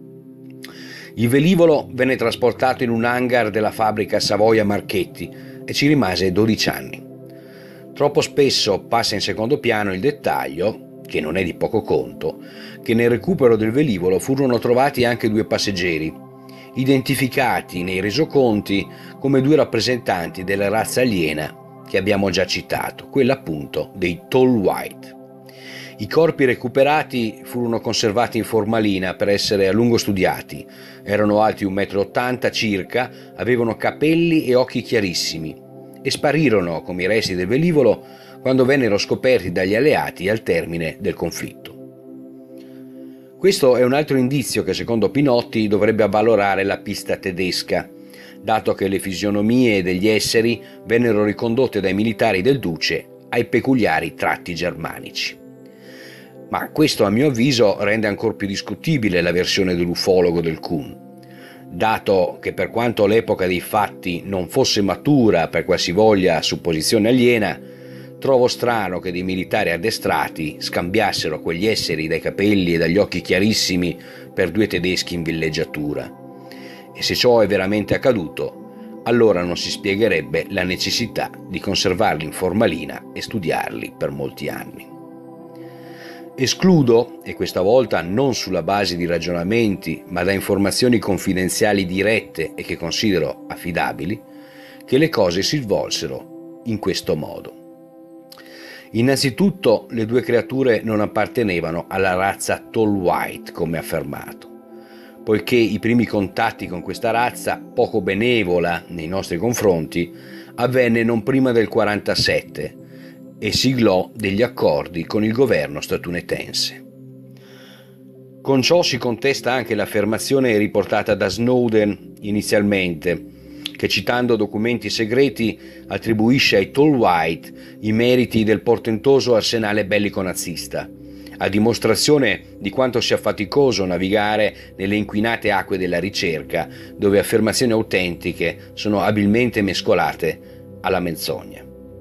Il velivolo venne trasportato in un hangar della fabbrica Savoia Marchetti e ci rimase dodici anni. Troppo spesso passa in secondo piano il dettaglio, che non è di poco conto, che nel recupero del velivolo furono trovati anche due passeggeri identificati nei resoconti come due rappresentanti della razza aliena che abbiamo già citato, quella appunto dei Tall White. I corpi recuperati furono conservati in formalina per essere a lungo studiati. Erano alti un metro e ottanta circa, avevano capelli e occhi chiarissimi e sparirono come i resti del velivolo quando vennero scoperti dagli alleati al termine del conflitto. Questo è un altro indizio che secondo Pinotti dovrebbe avvalorare la pista tedesca, dato che le fisionomie degli esseri vennero ricondotte dai militari del duce ai peculiari tratti germanici. Ma questo, a mio avviso, rende ancora più discutibile la versione dell'ufologo del Kuhn, dato che per quanto l'epoca dei fatti non fosse matura per qualsivoglia supposizione aliena, trovo strano che dei militari addestrati scambiassero quegli esseri dai capelli e dagli occhi chiarissimi per due tedeschi in villeggiatura. E se ciò è veramente accaduto, allora non si spiegherebbe la necessità di conservarli in formalina e studiarli per molti anni. Escludo, e questa volta non sulla base di ragionamenti, ma da informazioni confidenziali dirette e che considero affidabili, che le cose si svolsero in questo modo. Innanzitutto, le due creature non appartenevano alla razza Tall White, come affermato, poiché i primi contatti con questa razza, poco benevola nei nostri confronti, avvenne non prima del quarantasette e siglò degli accordi con il governo statunitense. Con ciò si contesta anche l'affermazione riportata da Snowden inizialmente, che citando documenti segreti attribuisce ai Tall White i meriti del portentoso arsenale bellico nazista, a dimostrazione di quanto sia faticoso navigare nelle inquinate acque della ricerca, dove affermazioni autentiche sono abilmente mescolate alla menzogna.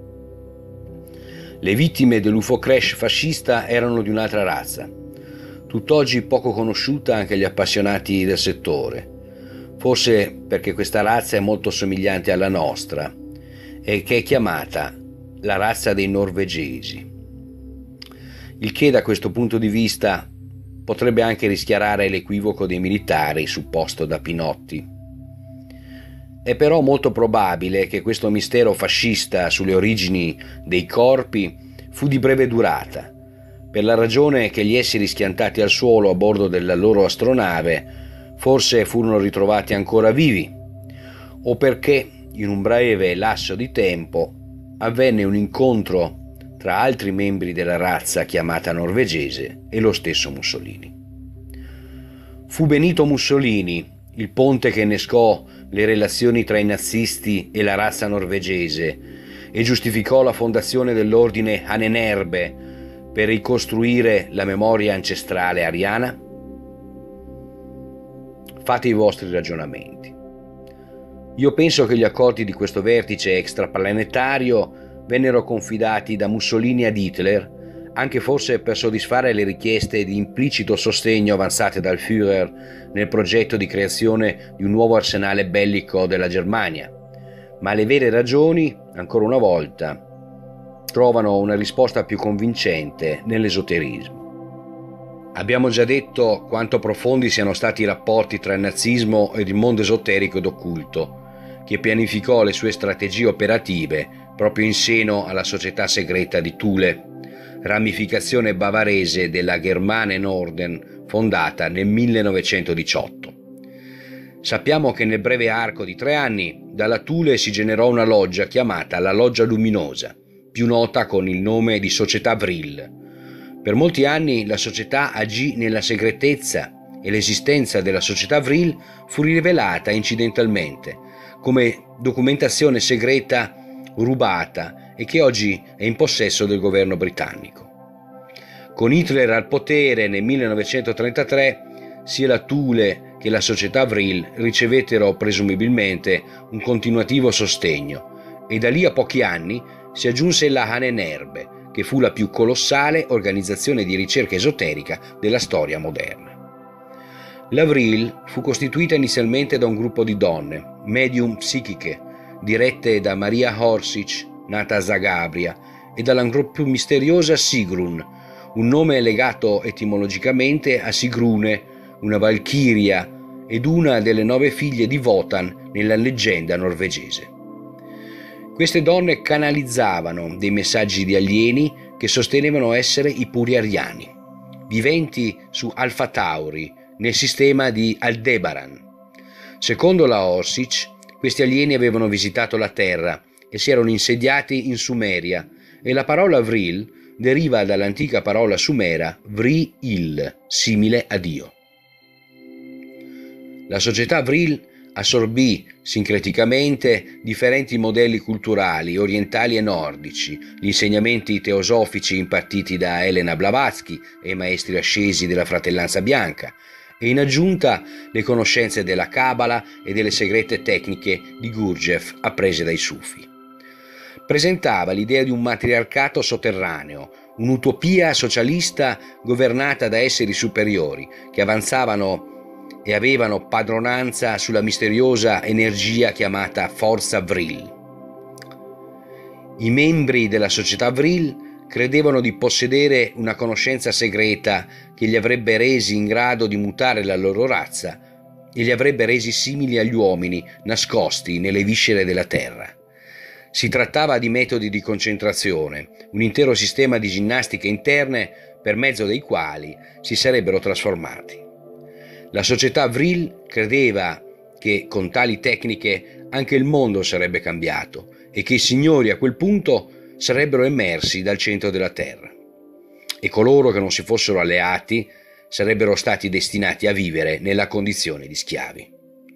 Le vittime dell'U F O crash fascista erano di un'altra razza, tutt'oggi poco conosciuta anche agli appassionati del settore, forse perché questa razza è molto somigliante alla nostra e che è chiamata la razza dei norvegesi. Il che da questo punto di vista potrebbe anche rischiarare l'equivoco dei militari supposto da Pinotti. È però molto probabile che questo mistero fascista sulle origini dei corpi fu di breve durata, per la ragione che gli esseri schiantati al suolo a bordo della loro astronave forse furono ritrovati ancora vivi, o perché in un breve lasso di tempo avvenne un incontro tra altri membri della razza chiamata norvegese e lo stesso Mussolini. Fu Benito Mussolini il ponte che innescò le relazioni tra i nazisti e la razza norvegese e giustificò la fondazione dell'ordine Ahnenerbe per ricostruire la memoria ancestrale ariana? Fate i vostri ragionamenti. Io penso che gli accordi di questo vertice extraplanetario vennero confidati da Mussolini ad Hitler, anche forse per soddisfare le richieste di implicito sostegno avanzate dal Führer nel progetto di creazione di un nuovo arsenale bellico della Germania. Ma le vere ragioni, ancora una volta, trovano una risposta più convincente nell'esoterismo. Abbiamo già detto quanto profondi siano stati i rapporti tra il nazismo ed il mondo esoterico ed occulto, che pianificò le sue strategie operative proprio in seno alla società segreta di Thule, ramificazione bavarese della Germane Norden, fondata nel millenovecentodiciotto. Sappiamo che nel breve arco di tre anni dalla Thule si generò una loggia chiamata la Loggia Luminosa, più nota con il nome di Società Vril. Per molti anni la società agì nella segretezza e l'esistenza della Società Vril fu rivelata incidentalmente come documentazione segreta rubata e che oggi è in possesso del governo britannico. Con Hitler al potere nel millenovecentotrentatré, sia la Thule che la società Vril ricevettero presumibilmente un continuativo sostegno e da lì a pochi anni si aggiunse la Ahnenerbe, che fu la più colossale organizzazione di ricerca esoterica della storia moderna. La Vril fu costituita inizialmente da un gruppo di donne, medium psichiche, dirette da Maria Horsic, nata a Zagabria, e dalla ancor più misteriosa Sigrun, un nome legato etimologicamente a Sigrune, una valchiria ed una delle nove figlie di Wotan nella leggenda norvegese. Queste donne canalizzavano dei messaggi di alieni che sostenevano essere i puri ariani, viventi su Alpha Tauri nel sistema di Aldebaran. Secondo la Orsic, questi alieni avevano visitato la Terra e si erano insediati in Sumeria, e la parola Vril deriva dall'antica parola sumera Vri-il, simile a Dio. La società Vril assorbì sincreticamente differenti modelli culturali, orientali e nordici, gli insegnamenti teosofici impartiti da Elena Blavatsky e i maestri ascesi della Fratellanza Bianca, e in aggiunta le conoscenze della Cabala e delle segrete tecniche di Gurdjieff apprese dai Sufi. Presentava l'idea di un matriarcato sotterraneo, un'utopia socialista governata da esseri superiori che avanzavano e avevano padronanza sulla misteriosa energia chiamata Forza Vril. I membri della società Vril credevano di possedere una conoscenza segreta che li avrebbe resi in grado di mutare la loro razza e li avrebbe resi simili agli uomini nascosti nelle viscere della terra. Si trattava di metodi di concentrazione, un intero sistema di ginnastiche interne per mezzo dei quali si sarebbero trasformati. La società Vril credeva che con tali tecniche anche il mondo sarebbe cambiato e che i signori a quel punto sarebbero emersi dal centro della terra, e coloro che non si fossero alleati sarebbero stati destinati a vivere nella condizione di schiavi.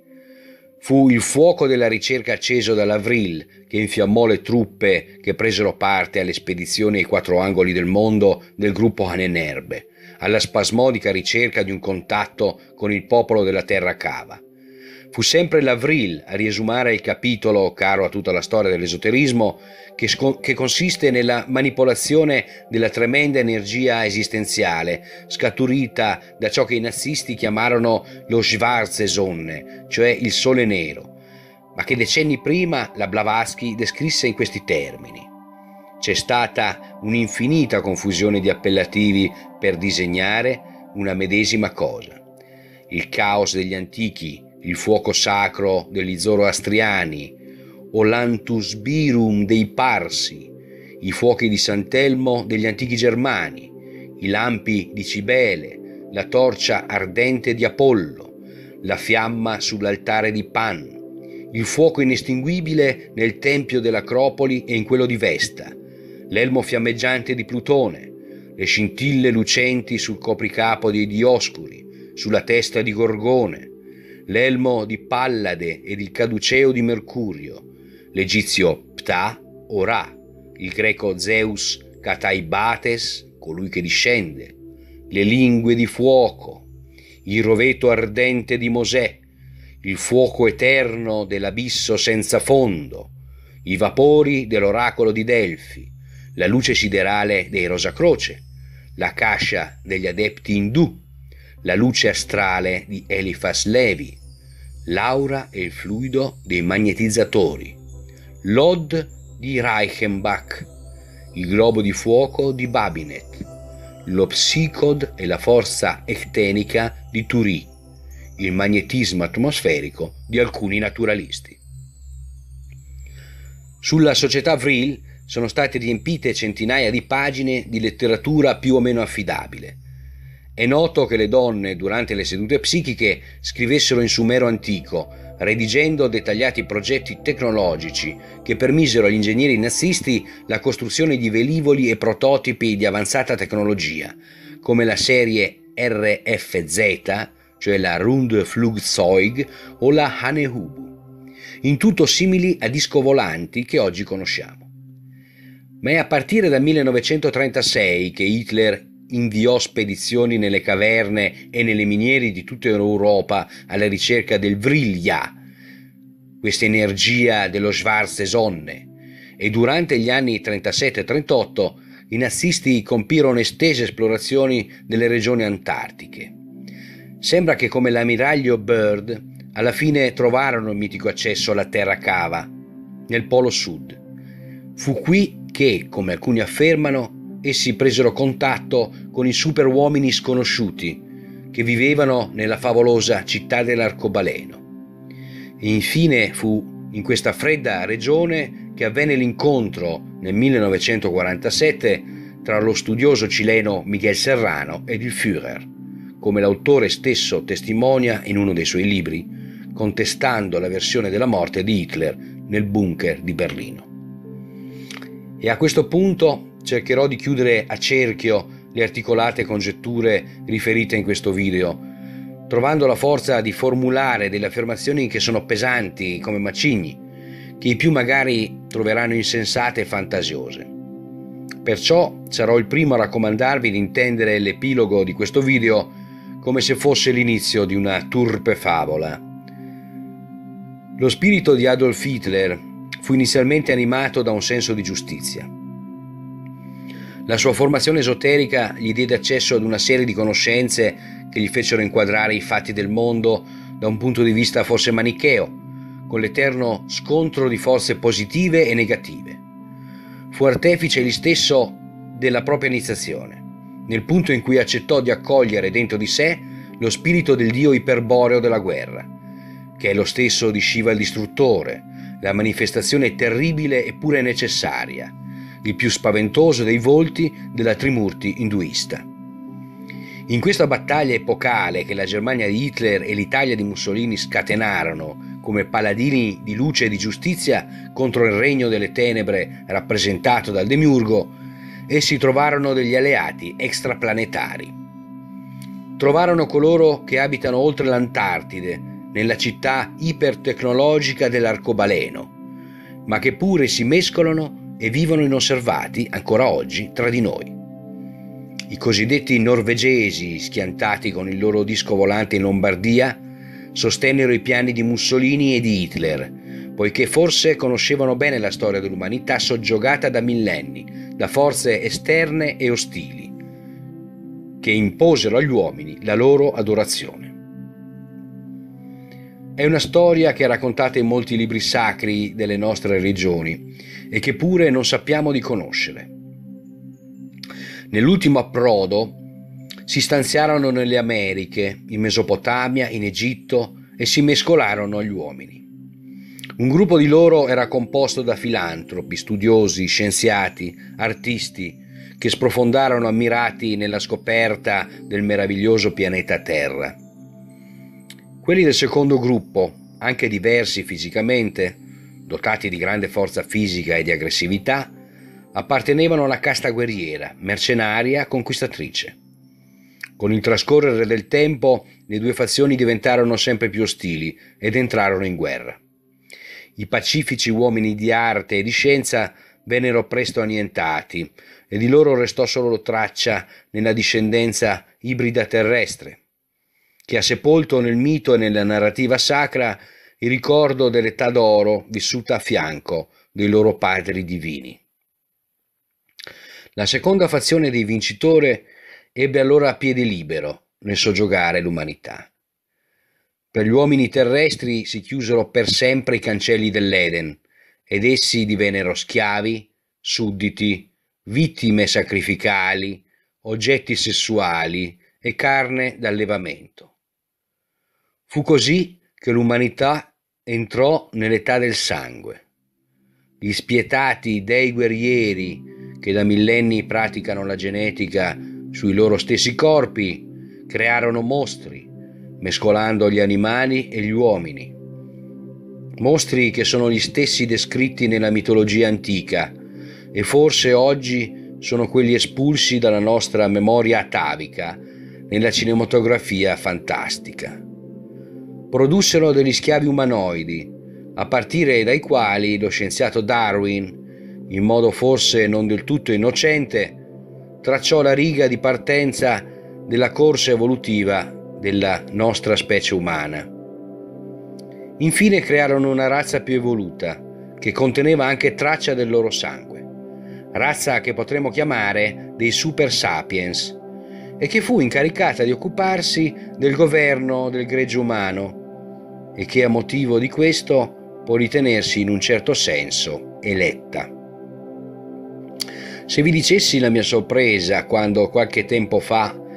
Fu il fuoco della ricerca acceso dalla Vril che infiammò le truppe che presero parte alle spedizioni ai quattro angoli del mondo del gruppo Ahnenerbe, alla spasmodica ricerca di un contatto con il popolo della terra cava. Fu sempre la Vril a riesumare il capitolo, caro a tutta la storia dell'esoterismo, che, che consiste nella manipolazione della tremenda energia esistenziale scaturita da ciò che i nazisti chiamarono lo Schwarze Sonne, cioè il sole nero, ma che decenni prima la Blavatsky descrisse in questi termini. C'è stata un'infinita confusione di appellativi per disegnare una medesima cosa. Il caos degli antichi, il fuoco sacro degli zoroastriani, o l'antusbirum dei Parsi, i fuochi di Sant'Elmo degli antichi germani, i lampi di Cibele, la torcia ardente di Apollo, la fiamma sull'altare di Pan, il fuoco inestinguibile nel tempio dell'Acropoli e in quello di Vesta, l'elmo fiammeggiante di Plutone, le scintille lucenti sul copricapo dei Dioscuri, sulla testa di Gorgone, l'elmo di Pallade ed il caduceo di Mercurio, l'egizio Ptah o Ra, il greco Zeus Cataibates, colui che discende, le lingue di fuoco, il roveto ardente di Mosè, il fuoco eterno dell'abisso senza fondo, i vapori dell'oracolo di Delfi, la luce siderale dei Rosacroce, la cascia degli adepti indù, la luce astrale di Eliphas Levi, l'aura e il fluido dei magnetizzatori, l'Od di Reichenbach, il globo di fuoco di Babinet, lo psicod e la forza ectenica di Thury, il magnetismo atmosferico di alcuni naturalisti. Sulla società Vril sono state riempite centinaia di pagine di letteratura più o meno affidabile. È noto che le donne, durante le sedute psichiche, scrivessero in sumero antico, redigendo dettagliati progetti tecnologici che permisero agli ingegneri nazisti la costruzione di velivoli e prototipi di avanzata tecnologia, come la serie R F Z, cioè la Rundflugzeug o la Hanehubu, in tutto simili a discovolanti che oggi conosciamo. Ma è a partire dal millenovecentotrentasei che Hitler inviò spedizioni nelle caverne e nelle miniere di tutta Europa alla ricerca del Vrilja, questa energia dello Schwarze Sonne, e durante gli anni trentasette trentotto i nazisti compirono estese esplorazioni delle regioni antartiche. Sembra che come l'ammiraglio Byrd alla fine trovarono il mitico accesso alla terra cava, nel polo sud. Fu qui che, come alcuni affermano, essi presero contatto con i superuomini sconosciuti, che vivevano nella favolosa città dell'arcobaleno. E infine fu in questa fredda regione che avvenne l'incontro nel millenovecentoquarantasette tra lo studioso cileno Miguel Serrano ed il Führer, come l'autore stesso testimonia in uno dei suoi libri, contestando la versione della morte di Hitler nel bunker di Berlino. E a questo punto cercherò di chiudere a cerchio le articolate congetture riferite in questo video, trovando la forza di formulare delle affermazioni che sono pesanti come macigni, che i più magari troveranno insensate e fantasiose. Perciò sarò il primo a raccomandarvi di intendere l'epilogo di questo video come se fosse l'inizio di una turpe favola. Lo spirito di Adolf Hitler fu inizialmente animato da un senso di giustizia. La sua formazione esoterica gli diede accesso ad una serie di conoscenze che gli fecero inquadrare i fatti del mondo da un punto di vista forse manicheo, con l'eterno scontro di forze positive e negative. Fu artefice egli stesso della propria iniziazione, nel punto in cui accettò di accogliere dentro di sé lo spirito del dio iperboreo della guerra, che è lo stesso di Shiva il distruttore, la manifestazione terribile eppure necessaria, il più spaventoso dei volti della Trimurti induista. In questa battaglia epocale che la Germania di Hitler e l'Italia di Mussolini scatenarono come paladini di luce e di giustizia contro il regno delle tenebre rappresentato dal Demiurgo, essi trovarono degli alleati extraplanetari. Trovarono coloro che abitano oltre l'Antartide, nella città ipertecnologica dell'arcobaleno, ma che pure si mescolano e vivono inosservati ancora oggi tra di noi. I cosiddetti norvegesi, schiantati con il loro disco volante in Lombardia, sostennero i piani di Mussolini e di Hitler, poiché forse conoscevano bene la storia dell'umanità soggiogata da millenni da forze esterne e ostili, che imposero agli uomini la loro adorazione. È una storia che è raccontata in molti libri sacri delle nostre religioni e che pure non sappiamo di conoscere. Nell'ultimo approdo si stanziarono nelle Americhe, in Mesopotamia, in Egitto e si mescolarono agli uomini. Un gruppo di loro era composto da filantropi, studiosi, scienziati, artisti che sprofondarono ammirati nella scoperta del meraviglioso pianeta Terra. Quelli del secondo gruppo, anche diversi fisicamente, dotati di grande forza fisica e di aggressività, appartenevano alla casta guerriera, mercenaria, conquistatrice. Con il trascorrere del tempo, le due fazioni diventarono sempre più ostili ed entrarono in guerra. I pacifici uomini di arte e di scienza vennero presto annientati e di loro restò solo traccia nella discendenza ibrida terrestre, che ha sepolto nel mito e nella narrativa sacra il ricordo dell'età d'oro vissuta a fianco dei loro padri divini. La seconda fazione dei vincitori ebbe allora piede libero nel soggiogare l'umanità. Per gli uomini terrestri si chiusero per sempre i cancelli dell'Eden ed essi divennero schiavi, sudditi, vittime sacrificali, oggetti sessuali e carne d'allevamento. Fu così che l'umanità entrò nell'età del sangue. Gli spietati dei guerrieri che da millenni praticano la genetica sui loro stessi corpi crearono mostri, mescolando gli animali e gli uomini. Mostri che sono gli stessi descritti nella mitologia antica e forse oggi sono quelli espulsi dalla nostra memoria atavica nella cinematografia fantastica. Produssero degli schiavi umanoidi, a partire dai quali lo scienziato Darwin, in modo forse non del tutto innocente, tracciò la riga di partenza della corsa evolutiva della nostra specie umana. Infine crearono una razza più evoluta, che conteneva anche traccia del loro sangue, razza che potremmo chiamare dei super sapiens, e che fu incaricata di occuparsi del governo del gregge umano, e che a motivo di questo può ritenersi in un certo senso eletta. Se vi dicessi la mia sorpresa quando qualche tempo fa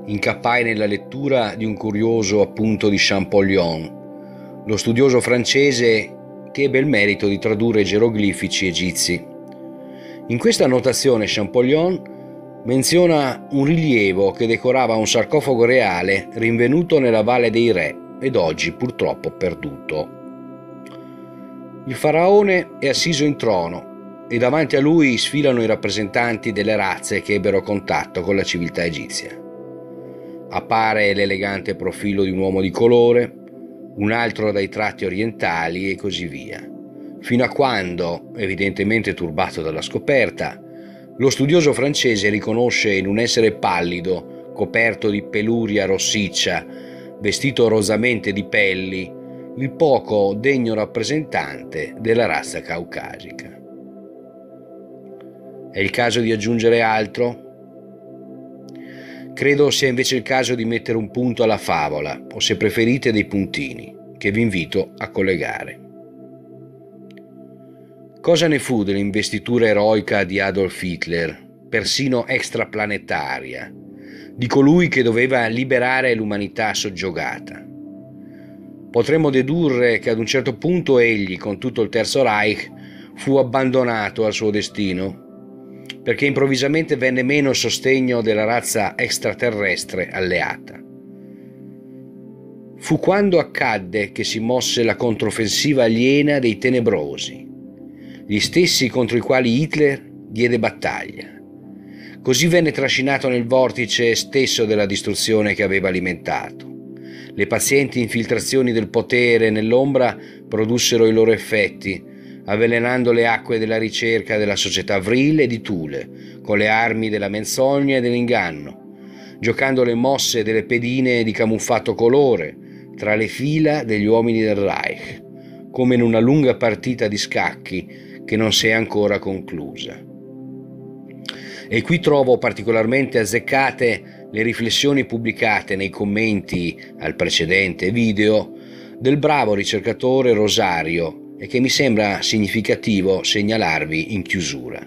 incappai nella lettura di un curioso appunto di Champollion, lo studioso francese che ebbe il merito di tradurre geroglifici egizi. In questa annotazione Champollion menziona un rilievo che decorava un sarcofago reale rinvenuto nella Valle dei Re ed oggi purtroppo perduto. Il faraone è assiso in trono e davanti a lui sfilano i rappresentanti delle razze che ebbero contatto con la civiltà egizia. Appare l'elegante profilo di un uomo di colore, un altro dai tratti orientali e così via, fino a quando, evidentemente turbato dalla scoperta, lo studioso francese riconosce in un essere pallido, coperto di peluria rossiccia, vestito rosamente di pelli, il poco degno rappresentante della razza caucasica. È il caso di aggiungere altro? Credo sia invece il caso di mettere un punto alla favola, o se preferite dei puntini, che vi invito a collegare. Cosa ne fu dell'investitura eroica di Adolf Hitler, persino extraplanetaria, di colui che doveva liberare l'umanità soggiogata? Potremmo dedurre che ad un certo punto egli, con tutto il Terzo Reich, fu abbandonato al suo destino, perché improvvisamente venne meno il sostegno della razza extraterrestre alleata. Fu quando accadde che si mosse la controffensiva aliena dei tenebrosi, gli stessi contro i quali Hitler diede battaglia. Così venne trascinato nel vortice stesso della distruzione che aveva alimentato. Le pazienti infiltrazioni del potere nell'ombra produssero i loro effetti, avvelenando le acque della ricerca della società Vril e di Thule, con le armi della menzogna e dell'inganno, giocando le mosse delle pedine di camuffato colore tra le fila degli uomini del Reich, come in una lunga partita di scacchi che non si è ancora conclusa. E qui trovo particolarmente azzeccate le riflessioni pubblicate nei commenti al precedente video del bravo ricercatore Rosario e che mi sembra significativo segnalarvi in chiusura.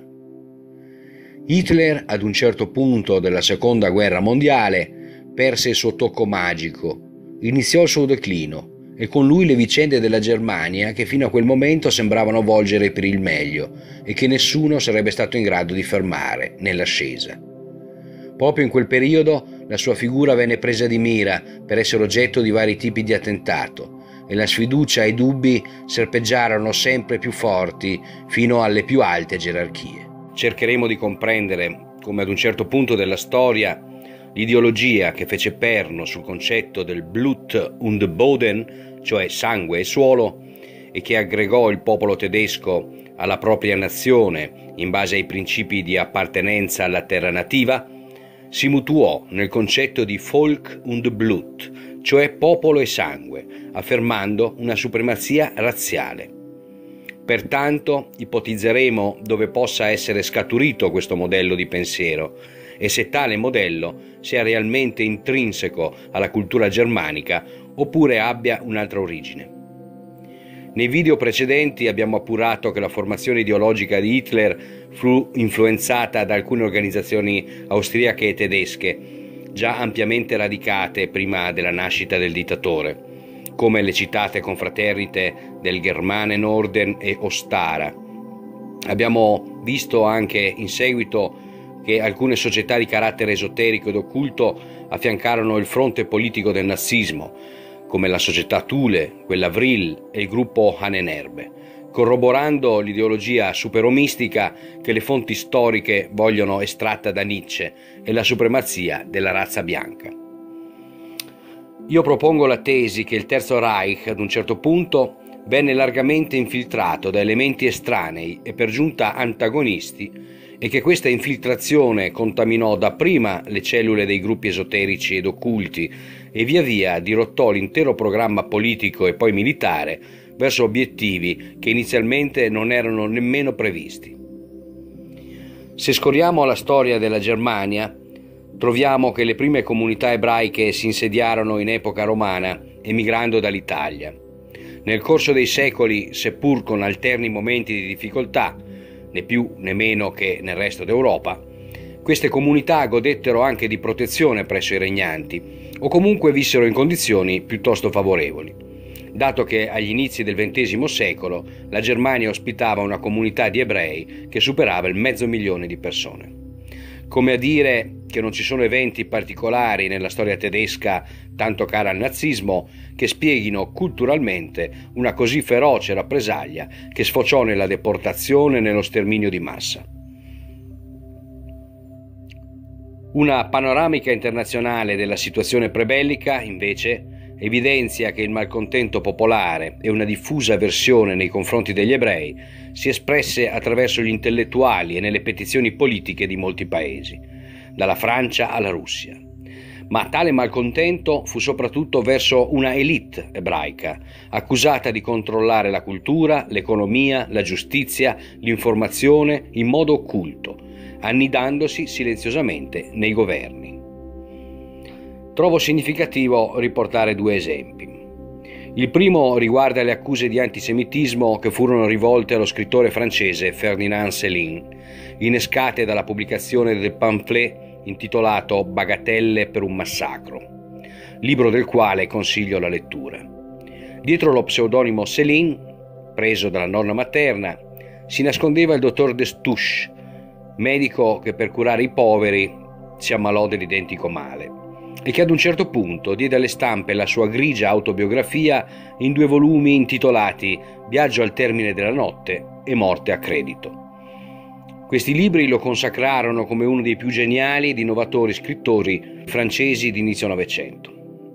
Hitler, ad un certo punto della seconda guerra mondiale, perse il suo tocco magico, iniziò il suo declino e con lui le vicende della Germania che fino a quel momento sembravano volgere per il meglio e che nessuno sarebbe stato in grado di fermare nell'ascesa. Proprio in quel periodo la sua figura venne presa di mira per essere oggetto di vari tipi di attentato e la sfiducia e i dubbi serpeggiarono sempre più forti fino alle più alte gerarchie. Cercheremo di comprendere come ad un certo punto della storia l'ideologia che fece perno sul concetto del Blut und Boden, cioè sangue e suolo, e che aggregò il popolo tedesco alla propria nazione in base ai principi di appartenenza alla terra nativa, si mutuò nel concetto di Volk und Blut, cioè popolo e sangue, affermando una supremazia razziale. Pertanto ipotizzeremo dove possa essere scaturito questo modello di pensiero e se tale modello sia realmente intrinseco alla cultura germanica oppure abbia un'altra origine. Nei video precedenti abbiamo appurato che la formazione ideologica di Hitler fu influenzata da alcune organizzazioni austriache e tedesche, già ampiamente radicate prima della nascita del dittatore, come le citate confraternite del Germane Norden e Ostara. Abbiamo visto anche in seguito che alcune società di carattere esoterico ed occulto affiancarono il fronte politico del nazismo, come la società Thule, quella Vril e il gruppo Ahnenerbe, corroborando l'ideologia superomistica che le fonti storiche vogliono estratta da Nietzsche e la supremazia della razza bianca. Io propongo la tesi che il Terzo Reich, ad un certo punto, venne largamente infiltrato da elementi estranei e per giunta antagonisti e che questa infiltrazione contaminò dapprima le cellule dei gruppi esoterici ed occulti e via via dirottò l'intero programma politico e poi militare verso obiettivi che inizialmente non erano nemmeno previsti. Se scorriamo la storia della Germania, troviamo che le prime comunità ebraiche si insediarono in epoca romana, emigrando dall'Italia. Nel corso dei secoli, seppur con alterni momenti di difficoltà, né più né meno che nel resto d'Europa, Queste comunità godettero anche di protezione presso i regnanti, o comunque vissero in condizioni piuttosto favorevoli, dato che agli inizi del ventesimo secolo la Germania ospitava una comunità di ebrei che superava il mezzo milione di persone. Come a dire che non ci sono eventi particolari nella storia tedesca tanto cara al nazismo che spieghino culturalmente una così feroce rappresaglia che sfociò nella deportazione e nello sterminio di massa. Una panoramica internazionale della situazione prebellica, invece, evidenzia che il malcontento popolare e una diffusa avversione nei confronti degli ebrei si espresse attraverso gli intellettuali e nelle petizioni politiche di molti paesi, dalla Francia alla Russia. Ma tale malcontento fu soprattutto verso una élite ebraica, accusata di controllare la cultura, l'economia, la giustizia, l'informazione in modo occulto, annidandosi silenziosamente nei governi. Trovo significativo riportare due esempi. Il primo riguarda le accuse di antisemitismo che furono rivolte allo scrittore francese Ferdinand Céline, innescate dalla pubblicazione del pamphlet intitolato Bagatelle per un massacro, libro del quale consiglio la lettura. Dietro lo pseudonimo Céline, preso dalla nonna materna, si nascondeva il dottor Destouche, medico che per curare i poveri si ammalò dell'identico male e che ad un certo punto diede alle stampe la sua grigia autobiografia in due volumi intitolati Viaggio al termine della notte e Morte a credito. Questi libri lo consacrarono come uno dei più geniali ed innovatori scrittori francesi di inizio Novecento.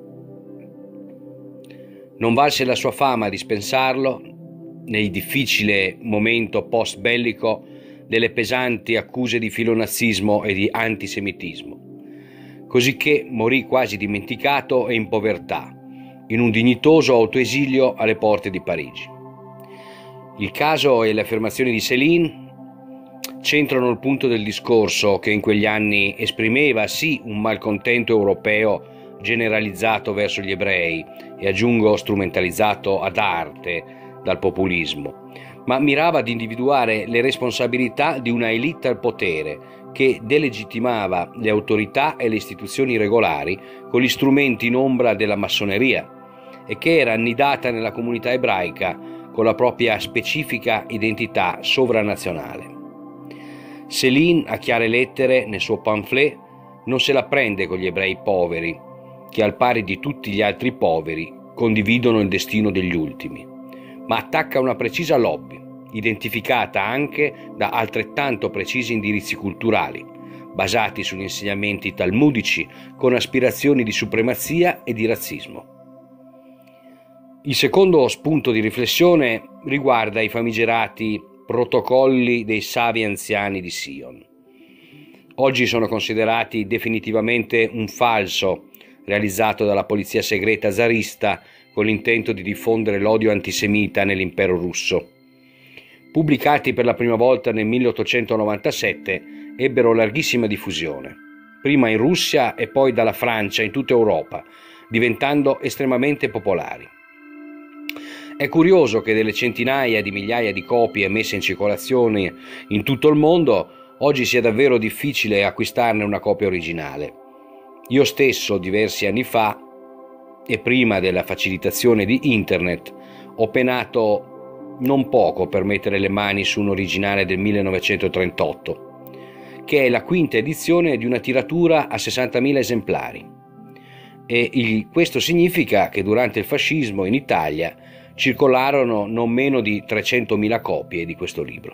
Non valse la sua fama a dispensarlo, nel difficile momento post-bellico, delle pesanti accuse di filonazismo e di antisemitismo, cosicché morì quasi dimenticato e in povertà, in un dignitoso autoesilio alle porte di Parigi. Il caso e le affermazioni di Céline centrano il punto del discorso che in quegli anni esprimeva sì un malcontento europeo generalizzato verso gli ebrei e aggiungo strumentalizzato ad arte dal populismo, ma mirava ad individuare le responsabilità di una élite al potere che delegittimava le autorità e le istituzioni regolari con gli strumenti in ombra della massoneria e che era annidata nella comunità ebraica con la propria specifica identità sovranazionale. Céline, a chiare lettere, nel suo pamphlet, non se la prende con gli ebrei poveri, che al pari di tutti gli altri poveri condividono il destino degli ultimi, ma attacca una precisa lobby, identificata anche da altrettanto precisi indirizzi culturali, basati sugli insegnamenti talmudici con aspirazioni di supremazia e di razzismo. Il secondo spunto di riflessione riguarda i famigerati protocolli dei savi anziani di Sion. Oggi sono considerati definitivamente un falso realizzato dalla polizia segreta zarista con l'intento di diffondere l'odio antisemita nell'impero russo. Pubblicati per la prima volta nel milleottocentonovantasette, ebbero larghissima diffusione, prima in Russia e poi dalla Francia in tutta Europa, diventando estremamente popolari. È curioso che delle centinaia di migliaia di copie messe in circolazione in tutto il mondo, oggi sia davvero difficile acquistarne una copia originale. Io stesso, diversi anni fa, e prima della facilitazione di Internet, ho penato non poco per mettere le mani su un originale del millenovecentotrentotto, che è la quinta edizione di una tiratura a sessantamila esemplari. E il, questo significa che durante il fascismo in Italia circolarono non meno di trecentomila copie di questo libro.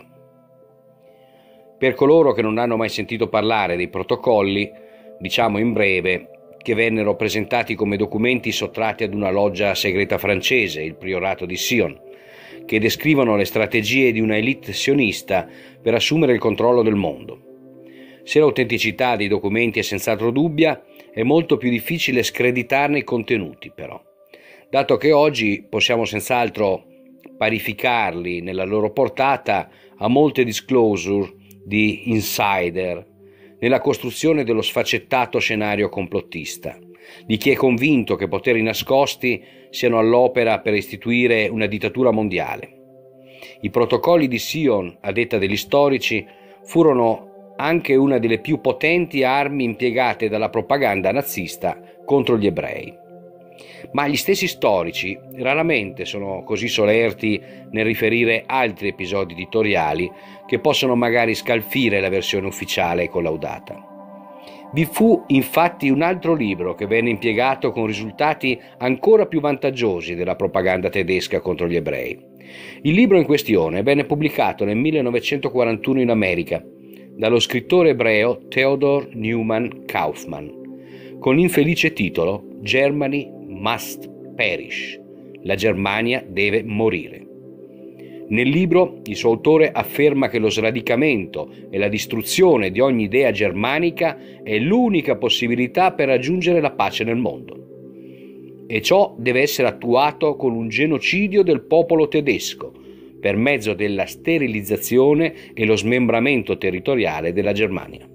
Per coloro che non hanno mai sentito parlare dei protocolli, diciamo in breve che vennero presentati come documenti sottratti ad una loggia segreta francese, il Priorato di Sion, che descrivono le strategie di una élite sionista per assumere il controllo del mondo. Se l'autenticità dei documenti è senz'altro dubbia, è molto più difficile screditarne i contenuti, però, dato che oggi possiamo senz'altro parificarli nella loro portata a molte disclosure di insider nella costruzione dello sfaccettato scenario complottista, di chi è convinto che poteri nascosti siano all'opera per istituire una dittatura mondiale. I protocolli di Sion, a detta degli storici, furono anche una delle più potenti armi impiegate dalla propaganda nazista contro gli ebrei. Ma gli stessi storici raramente sono così solerti nel riferire altri episodi editoriali che possono magari scalfire la versione ufficiale e collaudata. Vi fu infatti un altro libro che venne impiegato con risultati ancora più vantaggiosi della propaganda tedesca contro gli ebrei. Il libro in questione venne pubblicato nel millenovecentoquarantuno in America dallo scrittore ebreo Theodor Neumann Kaufmann, con l'infelice titolo Germany Must Perish, la Germania deve morire. Nel libro il suo autore afferma che lo sradicamento e la distruzione di ogni idea germanica è l'unica possibilità per raggiungere la pace nel mondo. E ciò deve essere attuato con un genocidio del popolo tedesco, per mezzo della sterilizzazione e lo smembramento territoriale della Germania.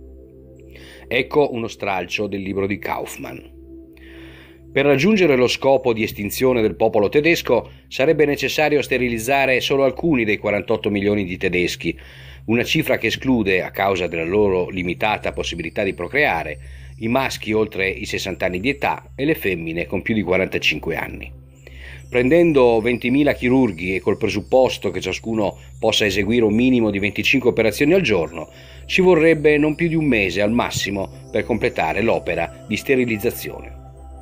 Ecco uno stralcio del libro di Kaufmann. Per raggiungere lo scopo di estinzione del popolo tedesco sarebbe necessario sterilizzare solo alcuni dei quarantotto milioni di tedeschi, una cifra che esclude, a causa della loro limitata possibilità di procreare, i maschi oltre i sessanta anni di età e le femmine con più di quarantacinque anni. Prendendo ventimila chirurghi e col presupposto che ciascuno possa eseguire un minimo di venticinque operazioni al giorno, ci vorrebbe non più di un mese al massimo per completare l'opera di sterilizzazione.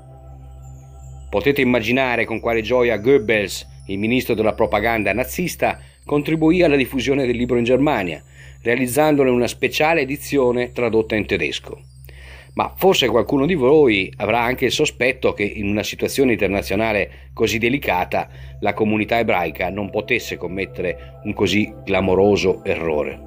Potete immaginare con quale gioia Goebbels, il ministro della propaganda nazista, contribuì alla diffusione del libro in Germania, realizzandone una speciale edizione tradotta in tedesco. Ma forse qualcuno di voi avrà anche il sospetto che in una situazione internazionale così delicata la comunità ebraica non potesse commettere un così clamoroso errore.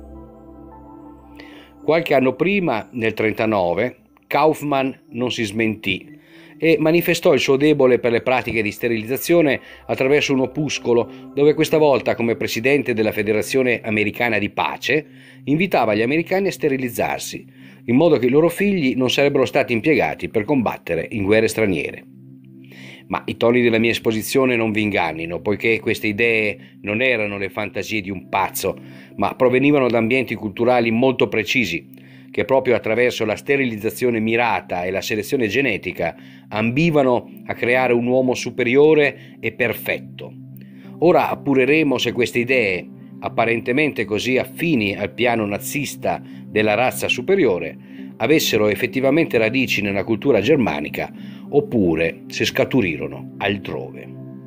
Qualche anno prima, nel millenovecenotrentanove, Kaufmann non si smentì e manifestò il suo debole per le pratiche di sterilizzazione attraverso un opuscolo dove questa volta, come presidente della Federazione Americana di Pace, invitava gli americani a sterilizzarsi, in modo che i loro figli non sarebbero stati impiegati per combattere in guerre straniere. Ma i toni della mia esposizione non vi ingannino, poiché queste idee non erano le fantasie di un pazzo, ma provenivano da ambienti culturali molto precisi, che proprio attraverso la sterilizzazione mirata e la selezione genetica ambivano a creare un uomo superiore e perfetto. Ora appureremo se queste idee, apparentemente così affini al piano nazista della razza superiore, avessero effettivamente radici nella cultura germanica oppure se scaturirono altrove.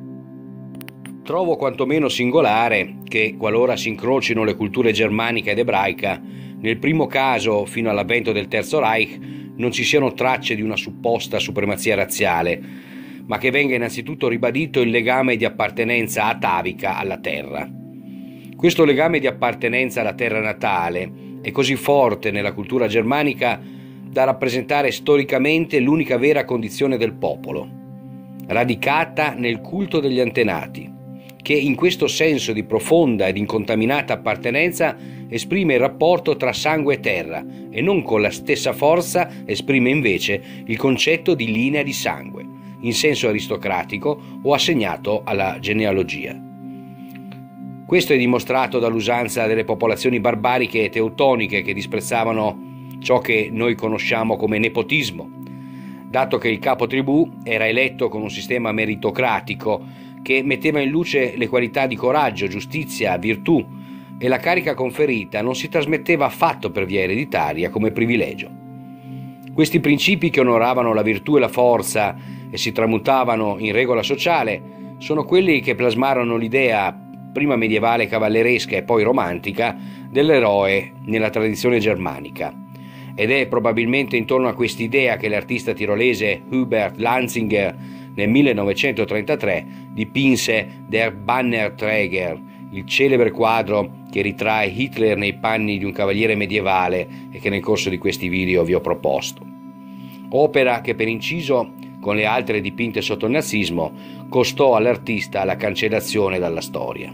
Trovo quantomeno singolare che, qualora si incrocino le culture germanica ed ebraica, nel primo caso, fino all'avvento del Terzo Reich, non ci siano tracce di una supposta supremazia razziale, ma che venga innanzitutto ribadito il legame di appartenenza atavica alla terra. Questo legame di appartenenza alla terra natale è così forte nella cultura germanica da rappresentare storicamente l'unica vera condizione del popolo, radicata nel culto degli antenati, che in questo senso di profonda ed incontaminata appartenenza esprime il rapporto tra sangue e terra e non con la stessa forza esprime invece il concetto di linea di sangue, in senso aristocratico o assegnato alla genealogia. Questo è dimostrato dall'usanza delle popolazioni barbariche e teutoniche che disprezzavano ciò che noi conosciamo come nepotismo, dato che il capo tribù era eletto con un sistema meritocratico che metteva in luce le qualità di coraggio, giustizia, virtù, e la carica conferita non si trasmetteva affatto per via ereditaria come privilegio. Questi principi, che onoravano la virtù e la forza e si tramutavano in regola sociale, sono quelli che plasmarono l'idea, prima medievale cavalleresca e poi romantica, dell'eroe nella tradizione germanica. Ed è probabilmente intorno a quest'idea che l'artista tirolese Hubert Lanzinger nel millenovecentotrentatré dipinse Der Bannerträger, il celebre quadro che ritrae Hitler nei panni di un cavaliere medievale e che nel corso di questi video vi ho proposto. Opera che, per inciso, con le altre dipinte sotto il nazismo, costò all'artista la cancellazione dalla storia.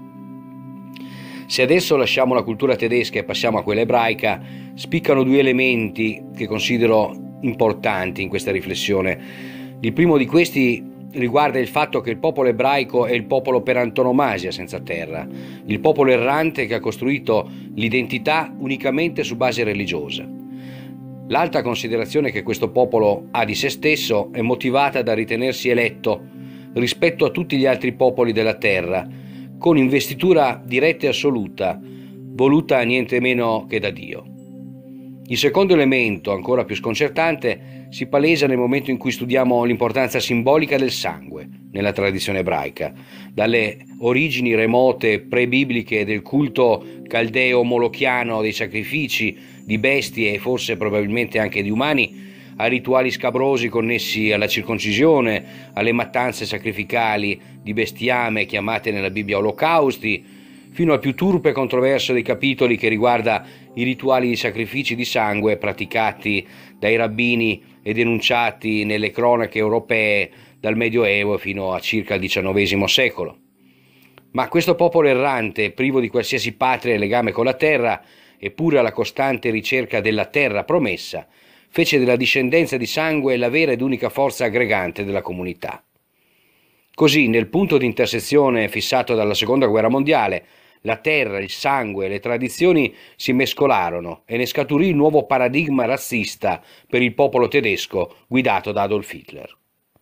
Se adesso lasciamo la cultura tedesca e passiamo a quella ebraica, spiccano due elementi che considero importanti in questa riflessione. Il primo di questi riguarda il fatto che il popolo ebraico è il popolo per antonomasia senza terra, il popolo errante che ha costruito l'identità unicamente su base religiosa. L'alta considerazione che questo popolo ha di se stesso è motivata da ritenersi eletto rispetto a tutti gli altri popoli della terra, con investitura diretta e assoluta, voluta niente meno che da Dio. Il secondo elemento, ancora più sconcertante, si palesa nel momento in cui studiamo l'importanza simbolica del sangue nella tradizione ebraica, dalle origini remote pre-bibliche del culto caldeo-molochiano dei sacrifici di bestie e forse probabilmente anche di umani, a rituali scabrosi connessi alla circoncisione, alle mattanze sacrificali di bestiame chiamate nella Bibbia olocausti, fino al più turpe e controverso dei capitoli che riguarda i rituali di sacrifici di sangue praticati dai rabbini e denunciati nelle cronache europee dal Medioevo fino a circa il diciannovesimo secolo. Ma questo popolo errante, privo di qualsiasi patria e legame con la terra, eppure alla costante ricerca della terra promessa, fece della discendenza di sangue la vera ed unica forza aggregante della comunità. Così, nel punto di intersezione fissato dalla Seconda Guerra Mondiale, la terra, il sangue e le tradizioni si mescolarono e ne scaturì il nuovo paradigma razzista per il popolo tedesco guidato da Adolf Hitler.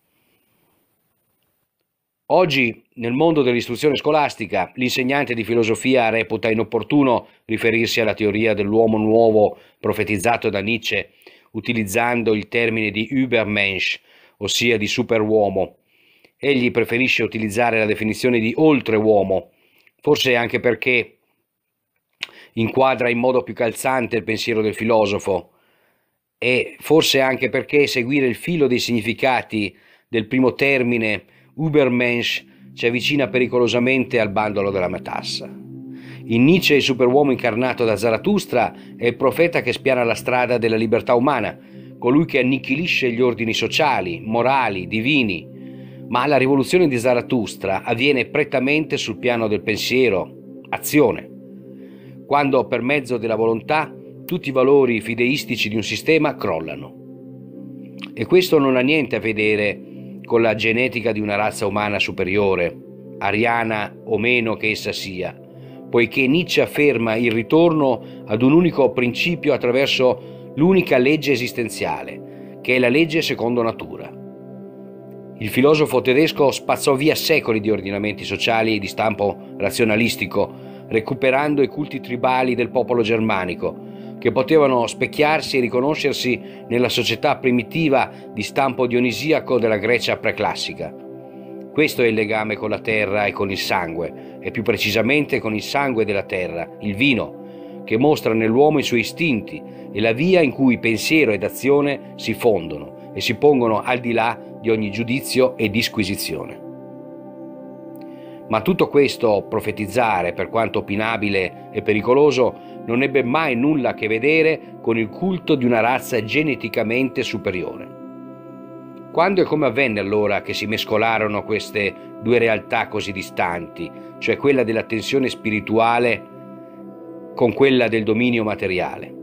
Oggi, nel mondo dell'istruzione scolastica, l'insegnante di filosofia reputa inopportuno riferirsi alla teoria dell'uomo nuovo profetizzato da Nietzsche, utilizzando il termine di Übermensch, ossia di superuomo. Egli preferisce utilizzare la definizione di oltreuomo, forse anche perché inquadra in modo più calzante il pensiero del filosofo e forse anche perché seguire il filo dei significati del primo termine Übermensch ci avvicina pericolosamente al bandolo della matassa. In Nietzsche il superuomo incarnato da Zarathustra è il profeta che spiana la strada della libertà umana, colui che annichilisce gli ordini sociali, morali, divini. Ma la rivoluzione di Zarathustra avviene prettamente sul piano del pensiero, azione, quando per mezzo della volontà tutti i valori fideistici di un sistema crollano. E questo non ha niente a vedere con la genetica di una razza umana superiore, ariana o meno che essa sia, poiché Nietzsche afferma il ritorno ad un unico principio attraverso l'unica legge esistenziale, che è la legge secondo natura. Il filosofo tedesco spazzò via secoli di ordinamenti sociali di stampo razionalistico, recuperando i culti tribali del popolo germanico, che potevano specchiarsi e riconoscersi nella società primitiva di stampo dionisiaco della Grecia preclassica. Questo è il legame con la terra e con il sangue, e più precisamente con il sangue della terra, il vino, che mostra nell'uomo i suoi istinti e la via in cui pensiero ed azione si fondono e si pongono al di là di ogni giudizio e disquisizione. Ma tutto questo profetizzare, per quanto opinabile e pericoloso, non ebbe mai nulla a che vedere con il culto di una razza geneticamente superiore. Quando e come avvenne allora che si mescolarono queste due realtà così distanti, cioè quella della tensione spirituale con quella del dominio materiale?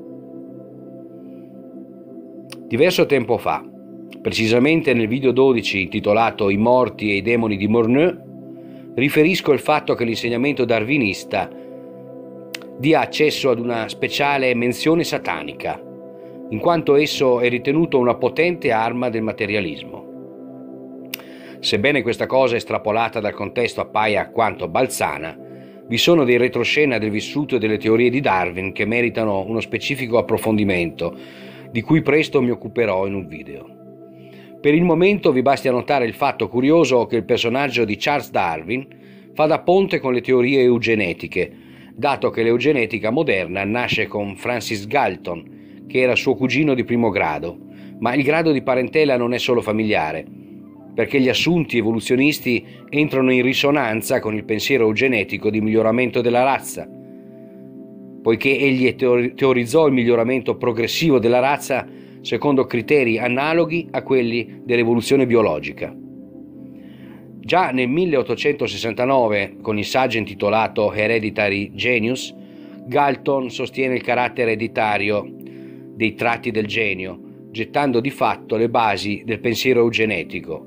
Diverso tempo fa, precisamente nel video dodici intitolato I morti e i demoni di Morneux, riferisco il fatto che l'insegnamento darwinista dia accesso ad una speciale menzione satanica, in quanto esso è ritenuto una potente arma del materialismo. Sebbene questa cosa estrapolata dal contesto appaia quanto balzana, vi sono dei retroscena del vissuto e delle teorie di Darwin che meritano uno specifico approfondimento, di cui presto mi occuperò in un video. Per il momento vi basti annotare il fatto curioso che il personaggio di Charles Darwin fa da ponte con le teorie eugenetiche, dato che l'eugenetica moderna nasce con Francis Galton, che era suo cugino di primo grado, ma il grado di parentela non è solo familiare, perché gli assunti evoluzionisti entrano in risonanza con il pensiero eugenetico di miglioramento della razza, poiché egli teorizzò il miglioramento progressivo della razza secondo criteri analoghi a quelli dell'evoluzione biologica. Già nel milleottocentosessantanove, con il saggio intitolato Hereditary Genius, Galton sostiene il carattere ereditario dei tratti del genio, gettando di fatto le basi del pensiero eugenetico,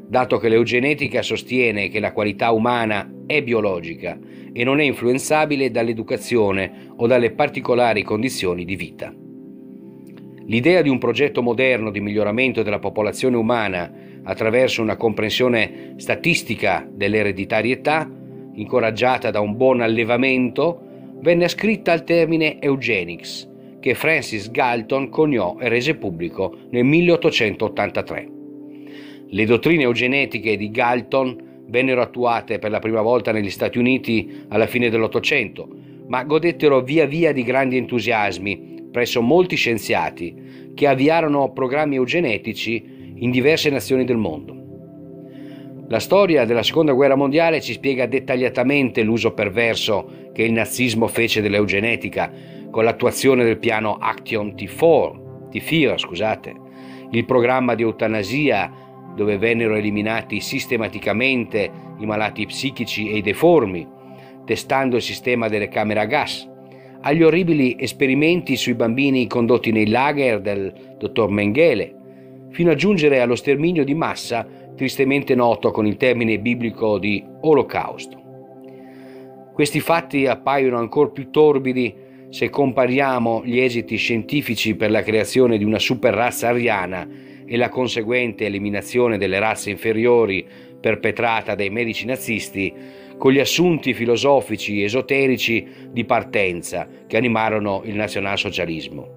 dato che l'eugenetica sostiene che la qualità umana è biologica e non è influenzabile dall'educazione o dalle particolari condizioni di vita. L'idea di un progetto moderno di miglioramento della popolazione umana attraverso una comprensione statistica dell'ereditarietà, incoraggiata da un buon allevamento, venne ascritta al termine eugenics, che Francis Galton coniò e rese pubblico nel milleottocentottantatré. Le dottrine eugenetiche di Galton vennero attuate per la prima volta negli Stati Uniti alla fine dell'Ottocento, ma godettero via via di grandi entusiasmi presso molti scienziati che avviarono programmi eugenetici in diverse nazioni del mondo. La storia della Seconda Guerra Mondiale ci spiega dettagliatamente l'uso perverso che il nazismo fece dell'eugenetica con l'attuazione del piano Action T quattro, T quattro, scusate, il programma di eutanasia dove vennero eliminati sistematicamente i malati psichici e i deformi, testando il sistema delle camere a gas, agli orribili esperimenti sui bambini condotti nei lager del dottor Mengele, fino a giungere allo sterminio di massa tristemente noto con il termine biblico di Olocausto. Questi fatti appaiono ancora più torbidi se compariamo gli esiti scientifici per la creazione di una superrazza ariana e la conseguente eliminazione delle razze inferiori perpetrata dai medici nazisti con gli assunti filosofici esoterici di partenza che animarono il nazionalsocialismo.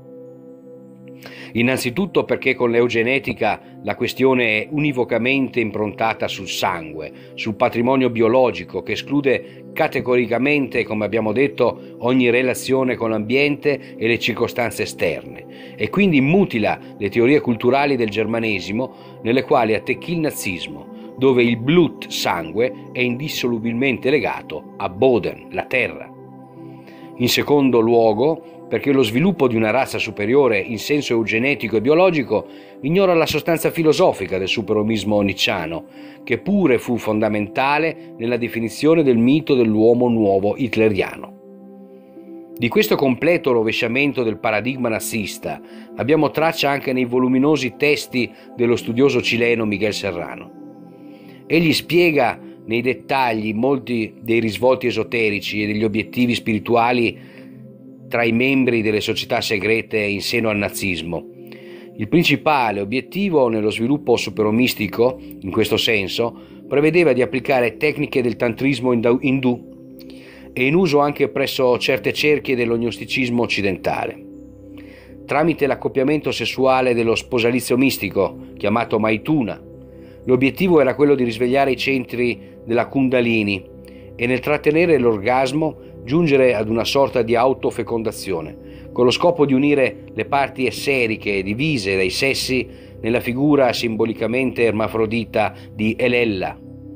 Innanzitutto perché con l'eugenetica la questione è univocamente improntata sul sangue, sul patrimonio biologico che esclude categoricamente, come abbiamo detto, ogni relazione con l'ambiente e le circostanze esterne e quindi mutila le teorie culturali del germanesimo nelle quali attecchì il nazismo, dove il Blut, sangue, è indissolubilmente legato a Boden, la terra. In secondo luogo, perché lo sviluppo di una razza superiore in senso eugenetico e biologico ignora la sostanza filosofica del superomismo nicciano, che pure fu fondamentale nella definizione del mito dell'uomo nuovo hitleriano. Di questo completo rovesciamento del paradigma nazista abbiamo traccia anche nei voluminosi testi dello studioso cileno Miguel Serrano. Egli spiega nei dettagli molti dei risvolti esoterici e degli obiettivi spirituali tra i membri delle società segrete in seno al nazismo. Il principale obiettivo nello sviluppo superomistico, in questo senso, prevedeva di applicare tecniche del tantrismo indù e in uso anche presso certe cerchie dell'ognosticismo occidentale. Tramite l'accoppiamento sessuale dello sposalizio mistico, chiamato Maituna, l'obiettivo era quello di risvegliare i centri della Kundalini e nel trattenere l'orgasmo giungere ad una sorta di autofecondazione, con lo scopo di unire le parti esseriche divise dai sessi nella figura simbolicamente ermafrodita di Elella.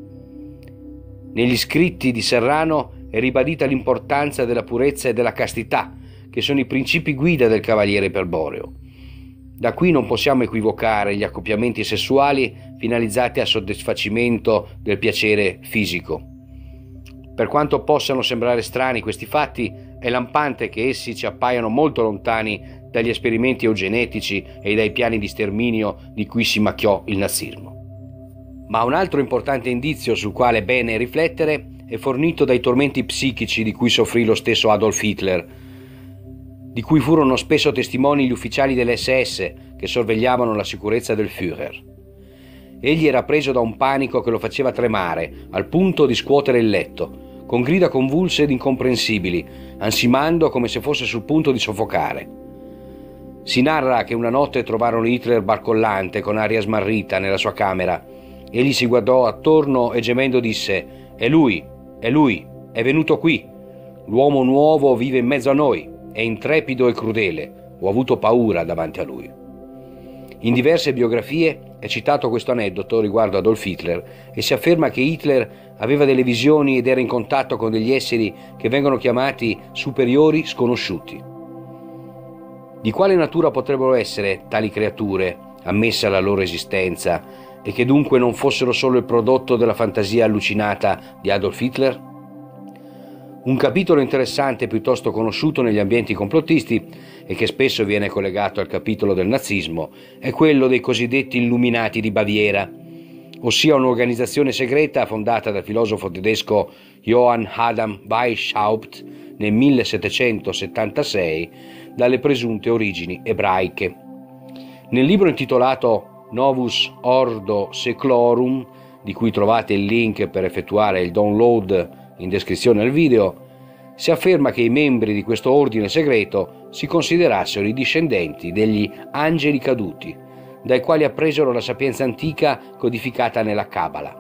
Negli scritti di Serrano è ribadita l'importanza della purezza e della castità, che sono i principi guida del cavaliere iperboreo. Da qui non possiamo equivocare gli accoppiamenti sessuali finalizzati al soddisfacimento del piacere fisico. Per quanto possano sembrare strani questi fatti, è lampante che essi ci appaiano molto lontani dagli esperimenti eugenetici e dai piani di sterminio di cui si macchiò il nazismo. Ma un altro importante indizio sul quale è bene riflettere è fornito dai tormenti psichici di cui soffrì lo stesso Adolf Hitler, di cui furono spesso testimoni gli ufficiali dell'esse esse che sorvegliavano la sicurezza del Führer. Egli era preso da un panico che lo faceva tremare, al punto di scuotere il letto, con grida convulse ed incomprensibili, ansimando come se fosse sul punto di soffocare. Si narra che una notte trovarono Hitler barcollante con aria smarrita nella sua camera. Egli si guardò attorno e gemendo disse: «È lui, è lui, è venuto qui. L'uomo nuovo vive in mezzo a noi, è intrepido e crudele. Ho avuto paura davanti a lui». In diverse biografie è citato questo aneddoto riguardo Adolf Hitler e si afferma che Hitler aveva delle visioni ed era in contatto con degli esseri che vengono chiamati superiori sconosciuti. Di quale natura potrebbero essere tali creature, ammesse alla loro esistenza, e che dunque non fossero solo il prodotto della fantasia allucinata di Adolf Hitler? Un capitolo interessante piuttosto conosciuto negli ambienti complottisti e che spesso viene collegato al capitolo del nazismo è quello dei cosiddetti Illuminati di Baviera, ossia un'organizzazione segreta fondata dal filosofo tedesco Johann Adam Weishaupt nel millesettecentosettantasei dalle presunte origini ebraiche. Nel libro intitolato Novus Ordo Seclorum, di cui trovate il link per effettuare il download in descrizione al video, si afferma che i membri di questo ordine segreto si considerassero i discendenti degli angeli caduti, dai quali appresero la sapienza antica codificata nella Cabala.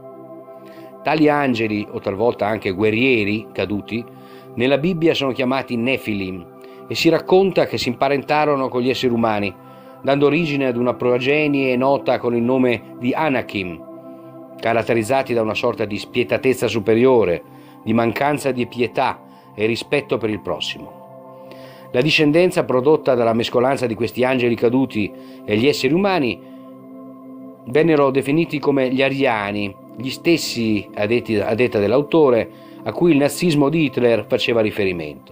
Tali angeli, o talvolta anche guerrieri caduti, nella Bibbia sono chiamati Nefilim e si racconta che si imparentarono con gli esseri umani, dando origine ad una progenie nota con il nome di Anakim, caratterizzati da una sorta di spietatezza superiore, di mancanza di pietà e rispetto per il prossimo. La discendenza prodotta dalla mescolanza di questi angeli caduti e gli esseri umani vennero definiti come gli ariani, gli stessi, a detta dell'autore, a cui il nazismo di Hitler faceva riferimento.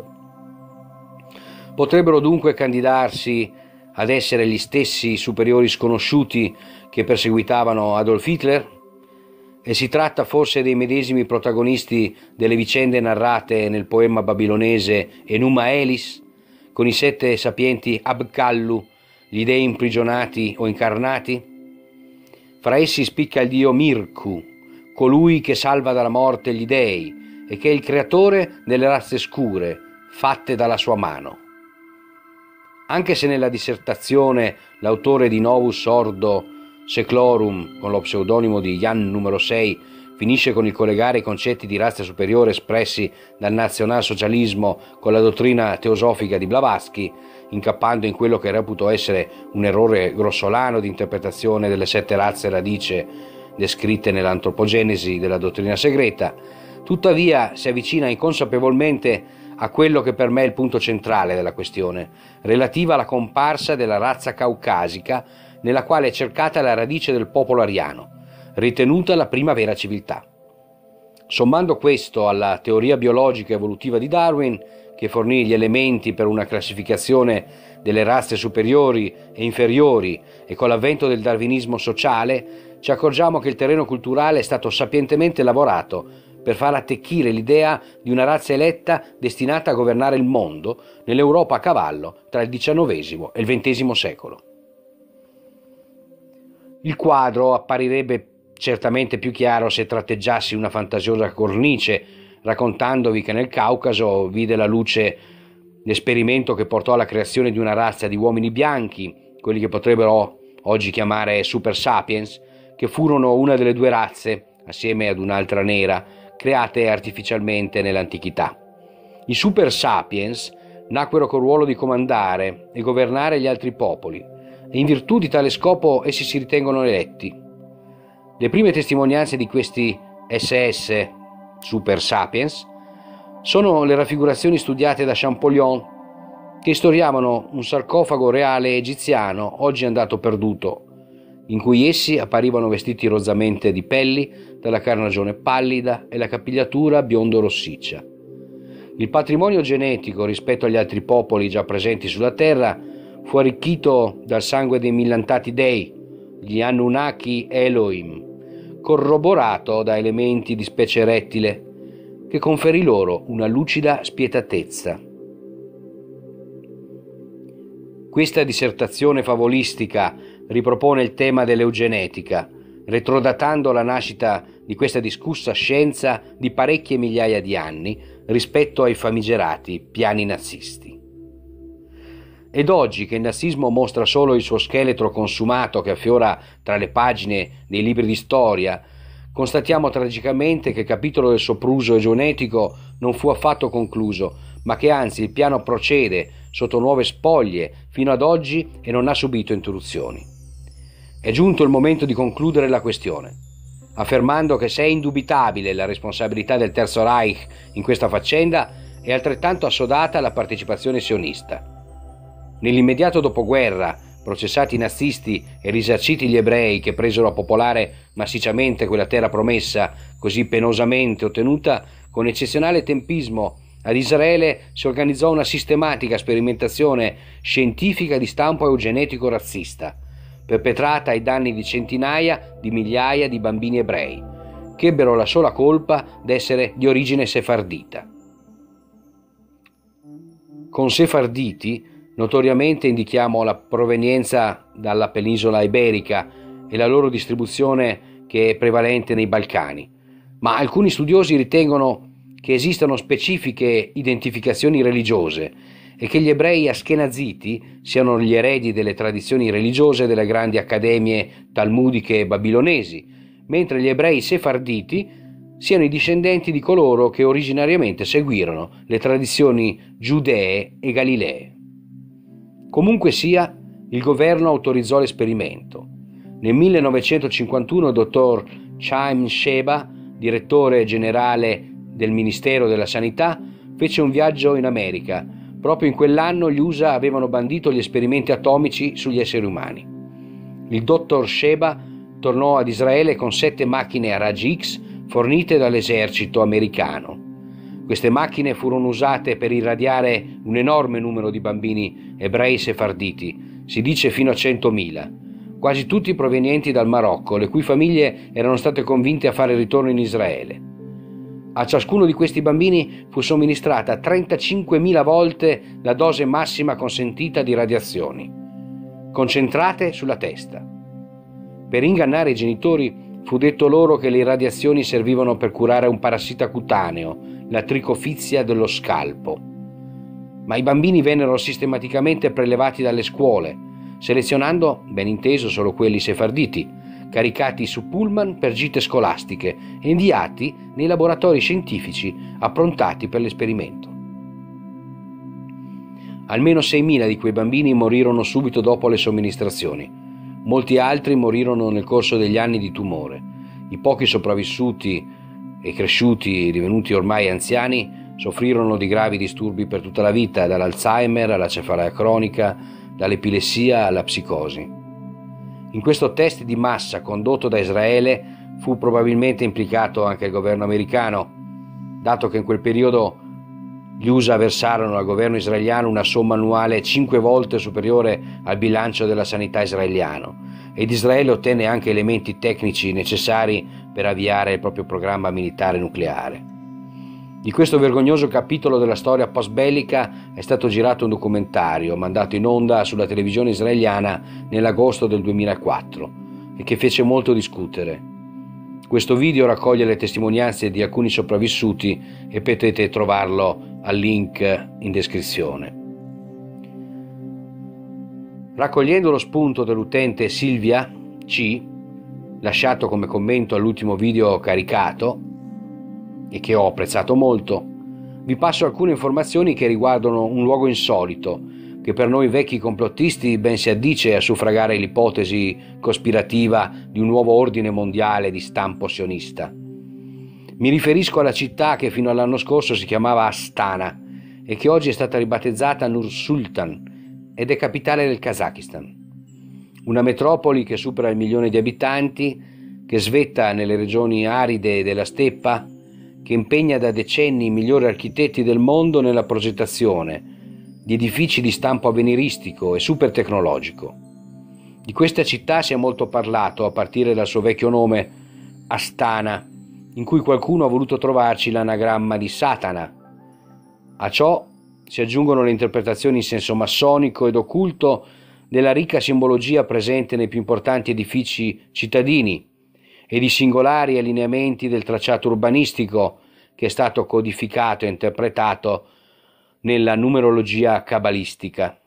Potrebbero dunque candidarsi ad essere gli stessi superiori sconosciuti che perseguitavano Adolf Hitler? E si tratta forse dei medesimi protagonisti delle vicende narrate nel poema babilonese Enuma Elis, con i sette sapienti Abkallu, gli dei imprigionati o incarnati? Fra essi spicca il dio Mirku, colui che salva dalla morte gli dei e che è il creatore delle razze scure, fatte dalla sua mano. Anche se nella dissertazione l'autore di Novus Ordo Seclorum, con lo pseudonimo di Jan numero sei, finisce con il collegare i concetti di razza superiore espressi dal nazionalsocialismo con la dottrina teosofica di Blavatsky, incappando in quello che reputo essere un errore grossolano di interpretazione delle sette razze radice descritte nell'antropogenesi della dottrina segreta, tuttavia si avvicina inconsapevolmente a quello che per me è il punto centrale della questione, relativa alla comparsa della razza caucasica nella quale è cercata la radice del popolo ariano, ritenuta la prima vera civiltà. Sommando questo alla teoria biologica evolutiva di Darwin, che fornì gli elementi per una classificazione delle razze superiori e inferiori, e con l'avvento del darwinismo sociale, ci accorgiamo che il terreno culturale è stato sapientemente lavorato per far attecchire l'idea di una razza eletta destinata a governare il mondo nell'Europa a cavallo tra il diciannovesimo e il ventesimo secolo. Il quadro apparirebbe certamente più chiaro se tratteggiassi una fantasiosa cornice, raccontandovi che nel Caucaso vide la luce l'esperimento che portò alla creazione di una razza di uomini bianchi, quelli che potrebbero oggi chiamare super sapiens, che furono una delle due razze, assieme ad un'altra nera, create artificialmente nell'antichità. I super sapiens nacquero col ruolo di comandare e governare gli altri popoli, e in virtù di tale scopo essi si ritengono eletti. Le prime testimonianze di questi S S, super sapiens, sono le raffigurazioni studiate da Champollion, che storiavano un sarcofago reale egiziano oggi andato perduto, in cui essi apparivano vestiti rozzamente di pelli, dalla carnagione pallida e la capigliatura biondo-rossiccia. Il patrimonio genetico rispetto agli altri popoli già presenti sulla terra fu arricchito dal sangue dei millantati dei, gli Anunnaki Elohim, corroborato da elementi di specie rettile, che conferì loro una lucida spietatezza. Questa dissertazione favolistica ripropone il tema dell'eugenetica, retrodatando la nascita di questa discussa scienza di parecchie migliaia di anni rispetto ai famigerati piani nazisti. Ed oggi che il nazismo mostra solo il suo scheletro consumato che affiora tra le pagine dei libri di storia, constatiamo tragicamente che il capitolo del sopruso eugenetico non fu affatto concluso, ma che anzi il piano procede sotto nuove spoglie fino ad oggi e non ha subito interruzioni. È giunto il momento di concludere la questione, affermando che se è indubitabile la responsabilità del Terzo Reich in questa faccenda, è altrettanto assodata la partecipazione sionista. Nell'immediato dopoguerra, processati i nazisti e risarciti gli ebrei che presero a popolare massicciamente quella terra promessa così penosamente ottenuta, con eccezionale tempismo ad Israele si organizzò una sistematica sperimentazione scientifica di stampo eugenetico razzista, perpetrata ai danni di centinaia di migliaia di bambini ebrei, che ebbero la sola colpa d'essere di origine sefardita. Con sefarditi notoriamente indichiamo la provenienza dalla penisola iberica e la loro distribuzione che è prevalente nei Balcani, ma alcuni studiosi ritengono che esistano specifiche identificazioni religiose e che gli ebrei askenaziti siano gli eredi delle tradizioni religiose delle grandi accademie talmudiche babilonesi, mentre gli ebrei sefarditi siano i discendenti di coloro che originariamente seguirono le tradizioni giudee e galilee. Comunque sia, il governo autorizzò l'esperimento. Nel millenovecentocinquantuno il dottor Chaim Sheba, direttore generale del Ministero della Sanità, fece un viaggio in America. Proprio in quell'anno gli U S A avevano bandito gli esperimenti atomici sugli esseri umani. Il dottor Sheba tornò ad Israele con sette macchine a raggi X fornite dall'esercito americano. Queste macchine furono usate per irradiare un enorme numero di bambini ebrei sefarditi, si dice fino a centomila, quasi tutti provenienti dal Marocco, le cui famiglie erano state convinte a fare ritorno in Israele. A ciascuno di questi bambini fu somministrata trentacinquemila volte la dose massima consentita di radiazioni, concentrate sulla testa. Per ingannare i genitori fu detto loro che le irradiazioni servivano per curare un parassita cutaneo, la tricofizia dello scalpo. Ma i bambini vennero sistematicamente prelevati dalle scuole, selezionando, ben inteso, solo quelli sefarditi, caricati su pullman per gite scolastiche e inviati nei laboratori scientifici approntati per l'esperimento. Almeno seimila di quei bambini morirono subito dopo le somministrazioni. Molti altri morirono nel corso degli anni di tumore. I pochi sopravvissuti e cresciuti, divenuti ormai anziani, soffrirono di gravi disturbi per tutta la vita, dall'Alzheimer alla cefalea cronica, dall'epilessia alla psicosi. In questo test di massa condotto da Israele fu probabilmente implicato anche il governo americano, dato che in quel periodo gli U S A versarono al governo israeliano una somma annuale cinque volte superiore al bilancio della sanità israeliano, ed Israele ottenne anche elementi tecnici necessari per avviare il proprio programma militare nucleare. Di questo vergognoso capitolo della storia post-bellica è stato girato un documentario mandato in onda sulla televisione israeliana nell'agosto del duemilaquattro e che fece molto discutere. Questo video raccoglie le testimonianze di alcuni sopravvissuti e potete trovarlo al link in descrizione. Raccogliendo lo spunto dell'utente Silvia C, lasciato come commento all'ultimo video caricato, e che ho apprezzato molto, vi passo alcune informazioni che riguardano un luogo insolito che per noi vecchi complottisti ben si addice a suffragare l'ipotesi cospirativa di un nuovo ordine mondiale di stampo sionista. Mi riferisco alla città che fino all'anno scorso si chiamava Astana e che oggi è stata ribattezzata Nur-Sultan ed è capitale del Kazakistan. Una metropoli che supera il milione di abitanti, che svetta nelle regioni aride della steppa, che impegna da decenni i migliori architetti del mondo nella progettazione di edifici di stampo avveniristico e super tecnologico. Di questa città si è molto parlato a partire dal suo vecchio nome Astana, in cui qualcuno ha voluto trovarci l'anagramma di Satana. A ciò si aggiungono le interpretazioni in senso massonico ed occulto della ricca simbologia presente nei più importanti edifici cittadini e di singolari allineamenti del tracciato urbanistico che è stato codificato e interpretato nella numerologia cabalistica.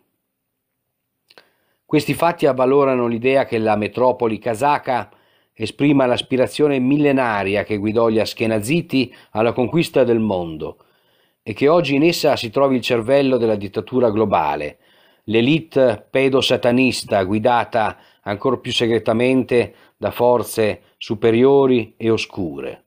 Questi fatti avvalorano l'idea che la metropoli kazaka esprima l'aspirazione millenaria che guidò gli Ashkenaziti alla conquista del mondo e che oggi in essa si trovi il cervello della dittatura globale, l'elite pedosatanista guidata ancora più segretamente da forze superiori e oscure.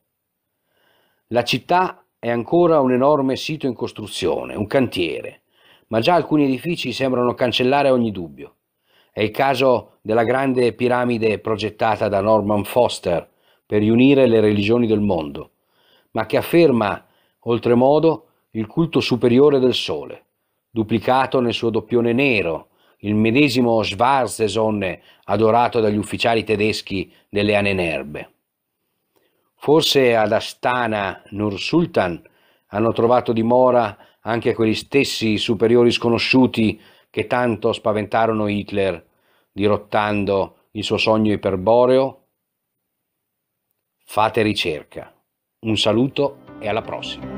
La città è ancora un enorme sito in costruzione, un cantiere, ma già alcuni edifici sembrano cancellare ogni dubbio. È il caso della grande piramide progettata da Norman Foster per riunire le religioni del mondo, ma che afferma oltremodo il culto superiore del sole, duplicato nel suo doppione nero, il medesimo Schwarzesonne adorato dagli ufficiali tedeschi delle Ahnenerbe. Forse ad Astana Nur-Sultan hanno trovato dimora anche quegli stessi superiori sconosciuti che tanto spaventarono Hitler, dirottando il suo sogno iperboreo? Fate ricerca. Un saluto e alla prossima.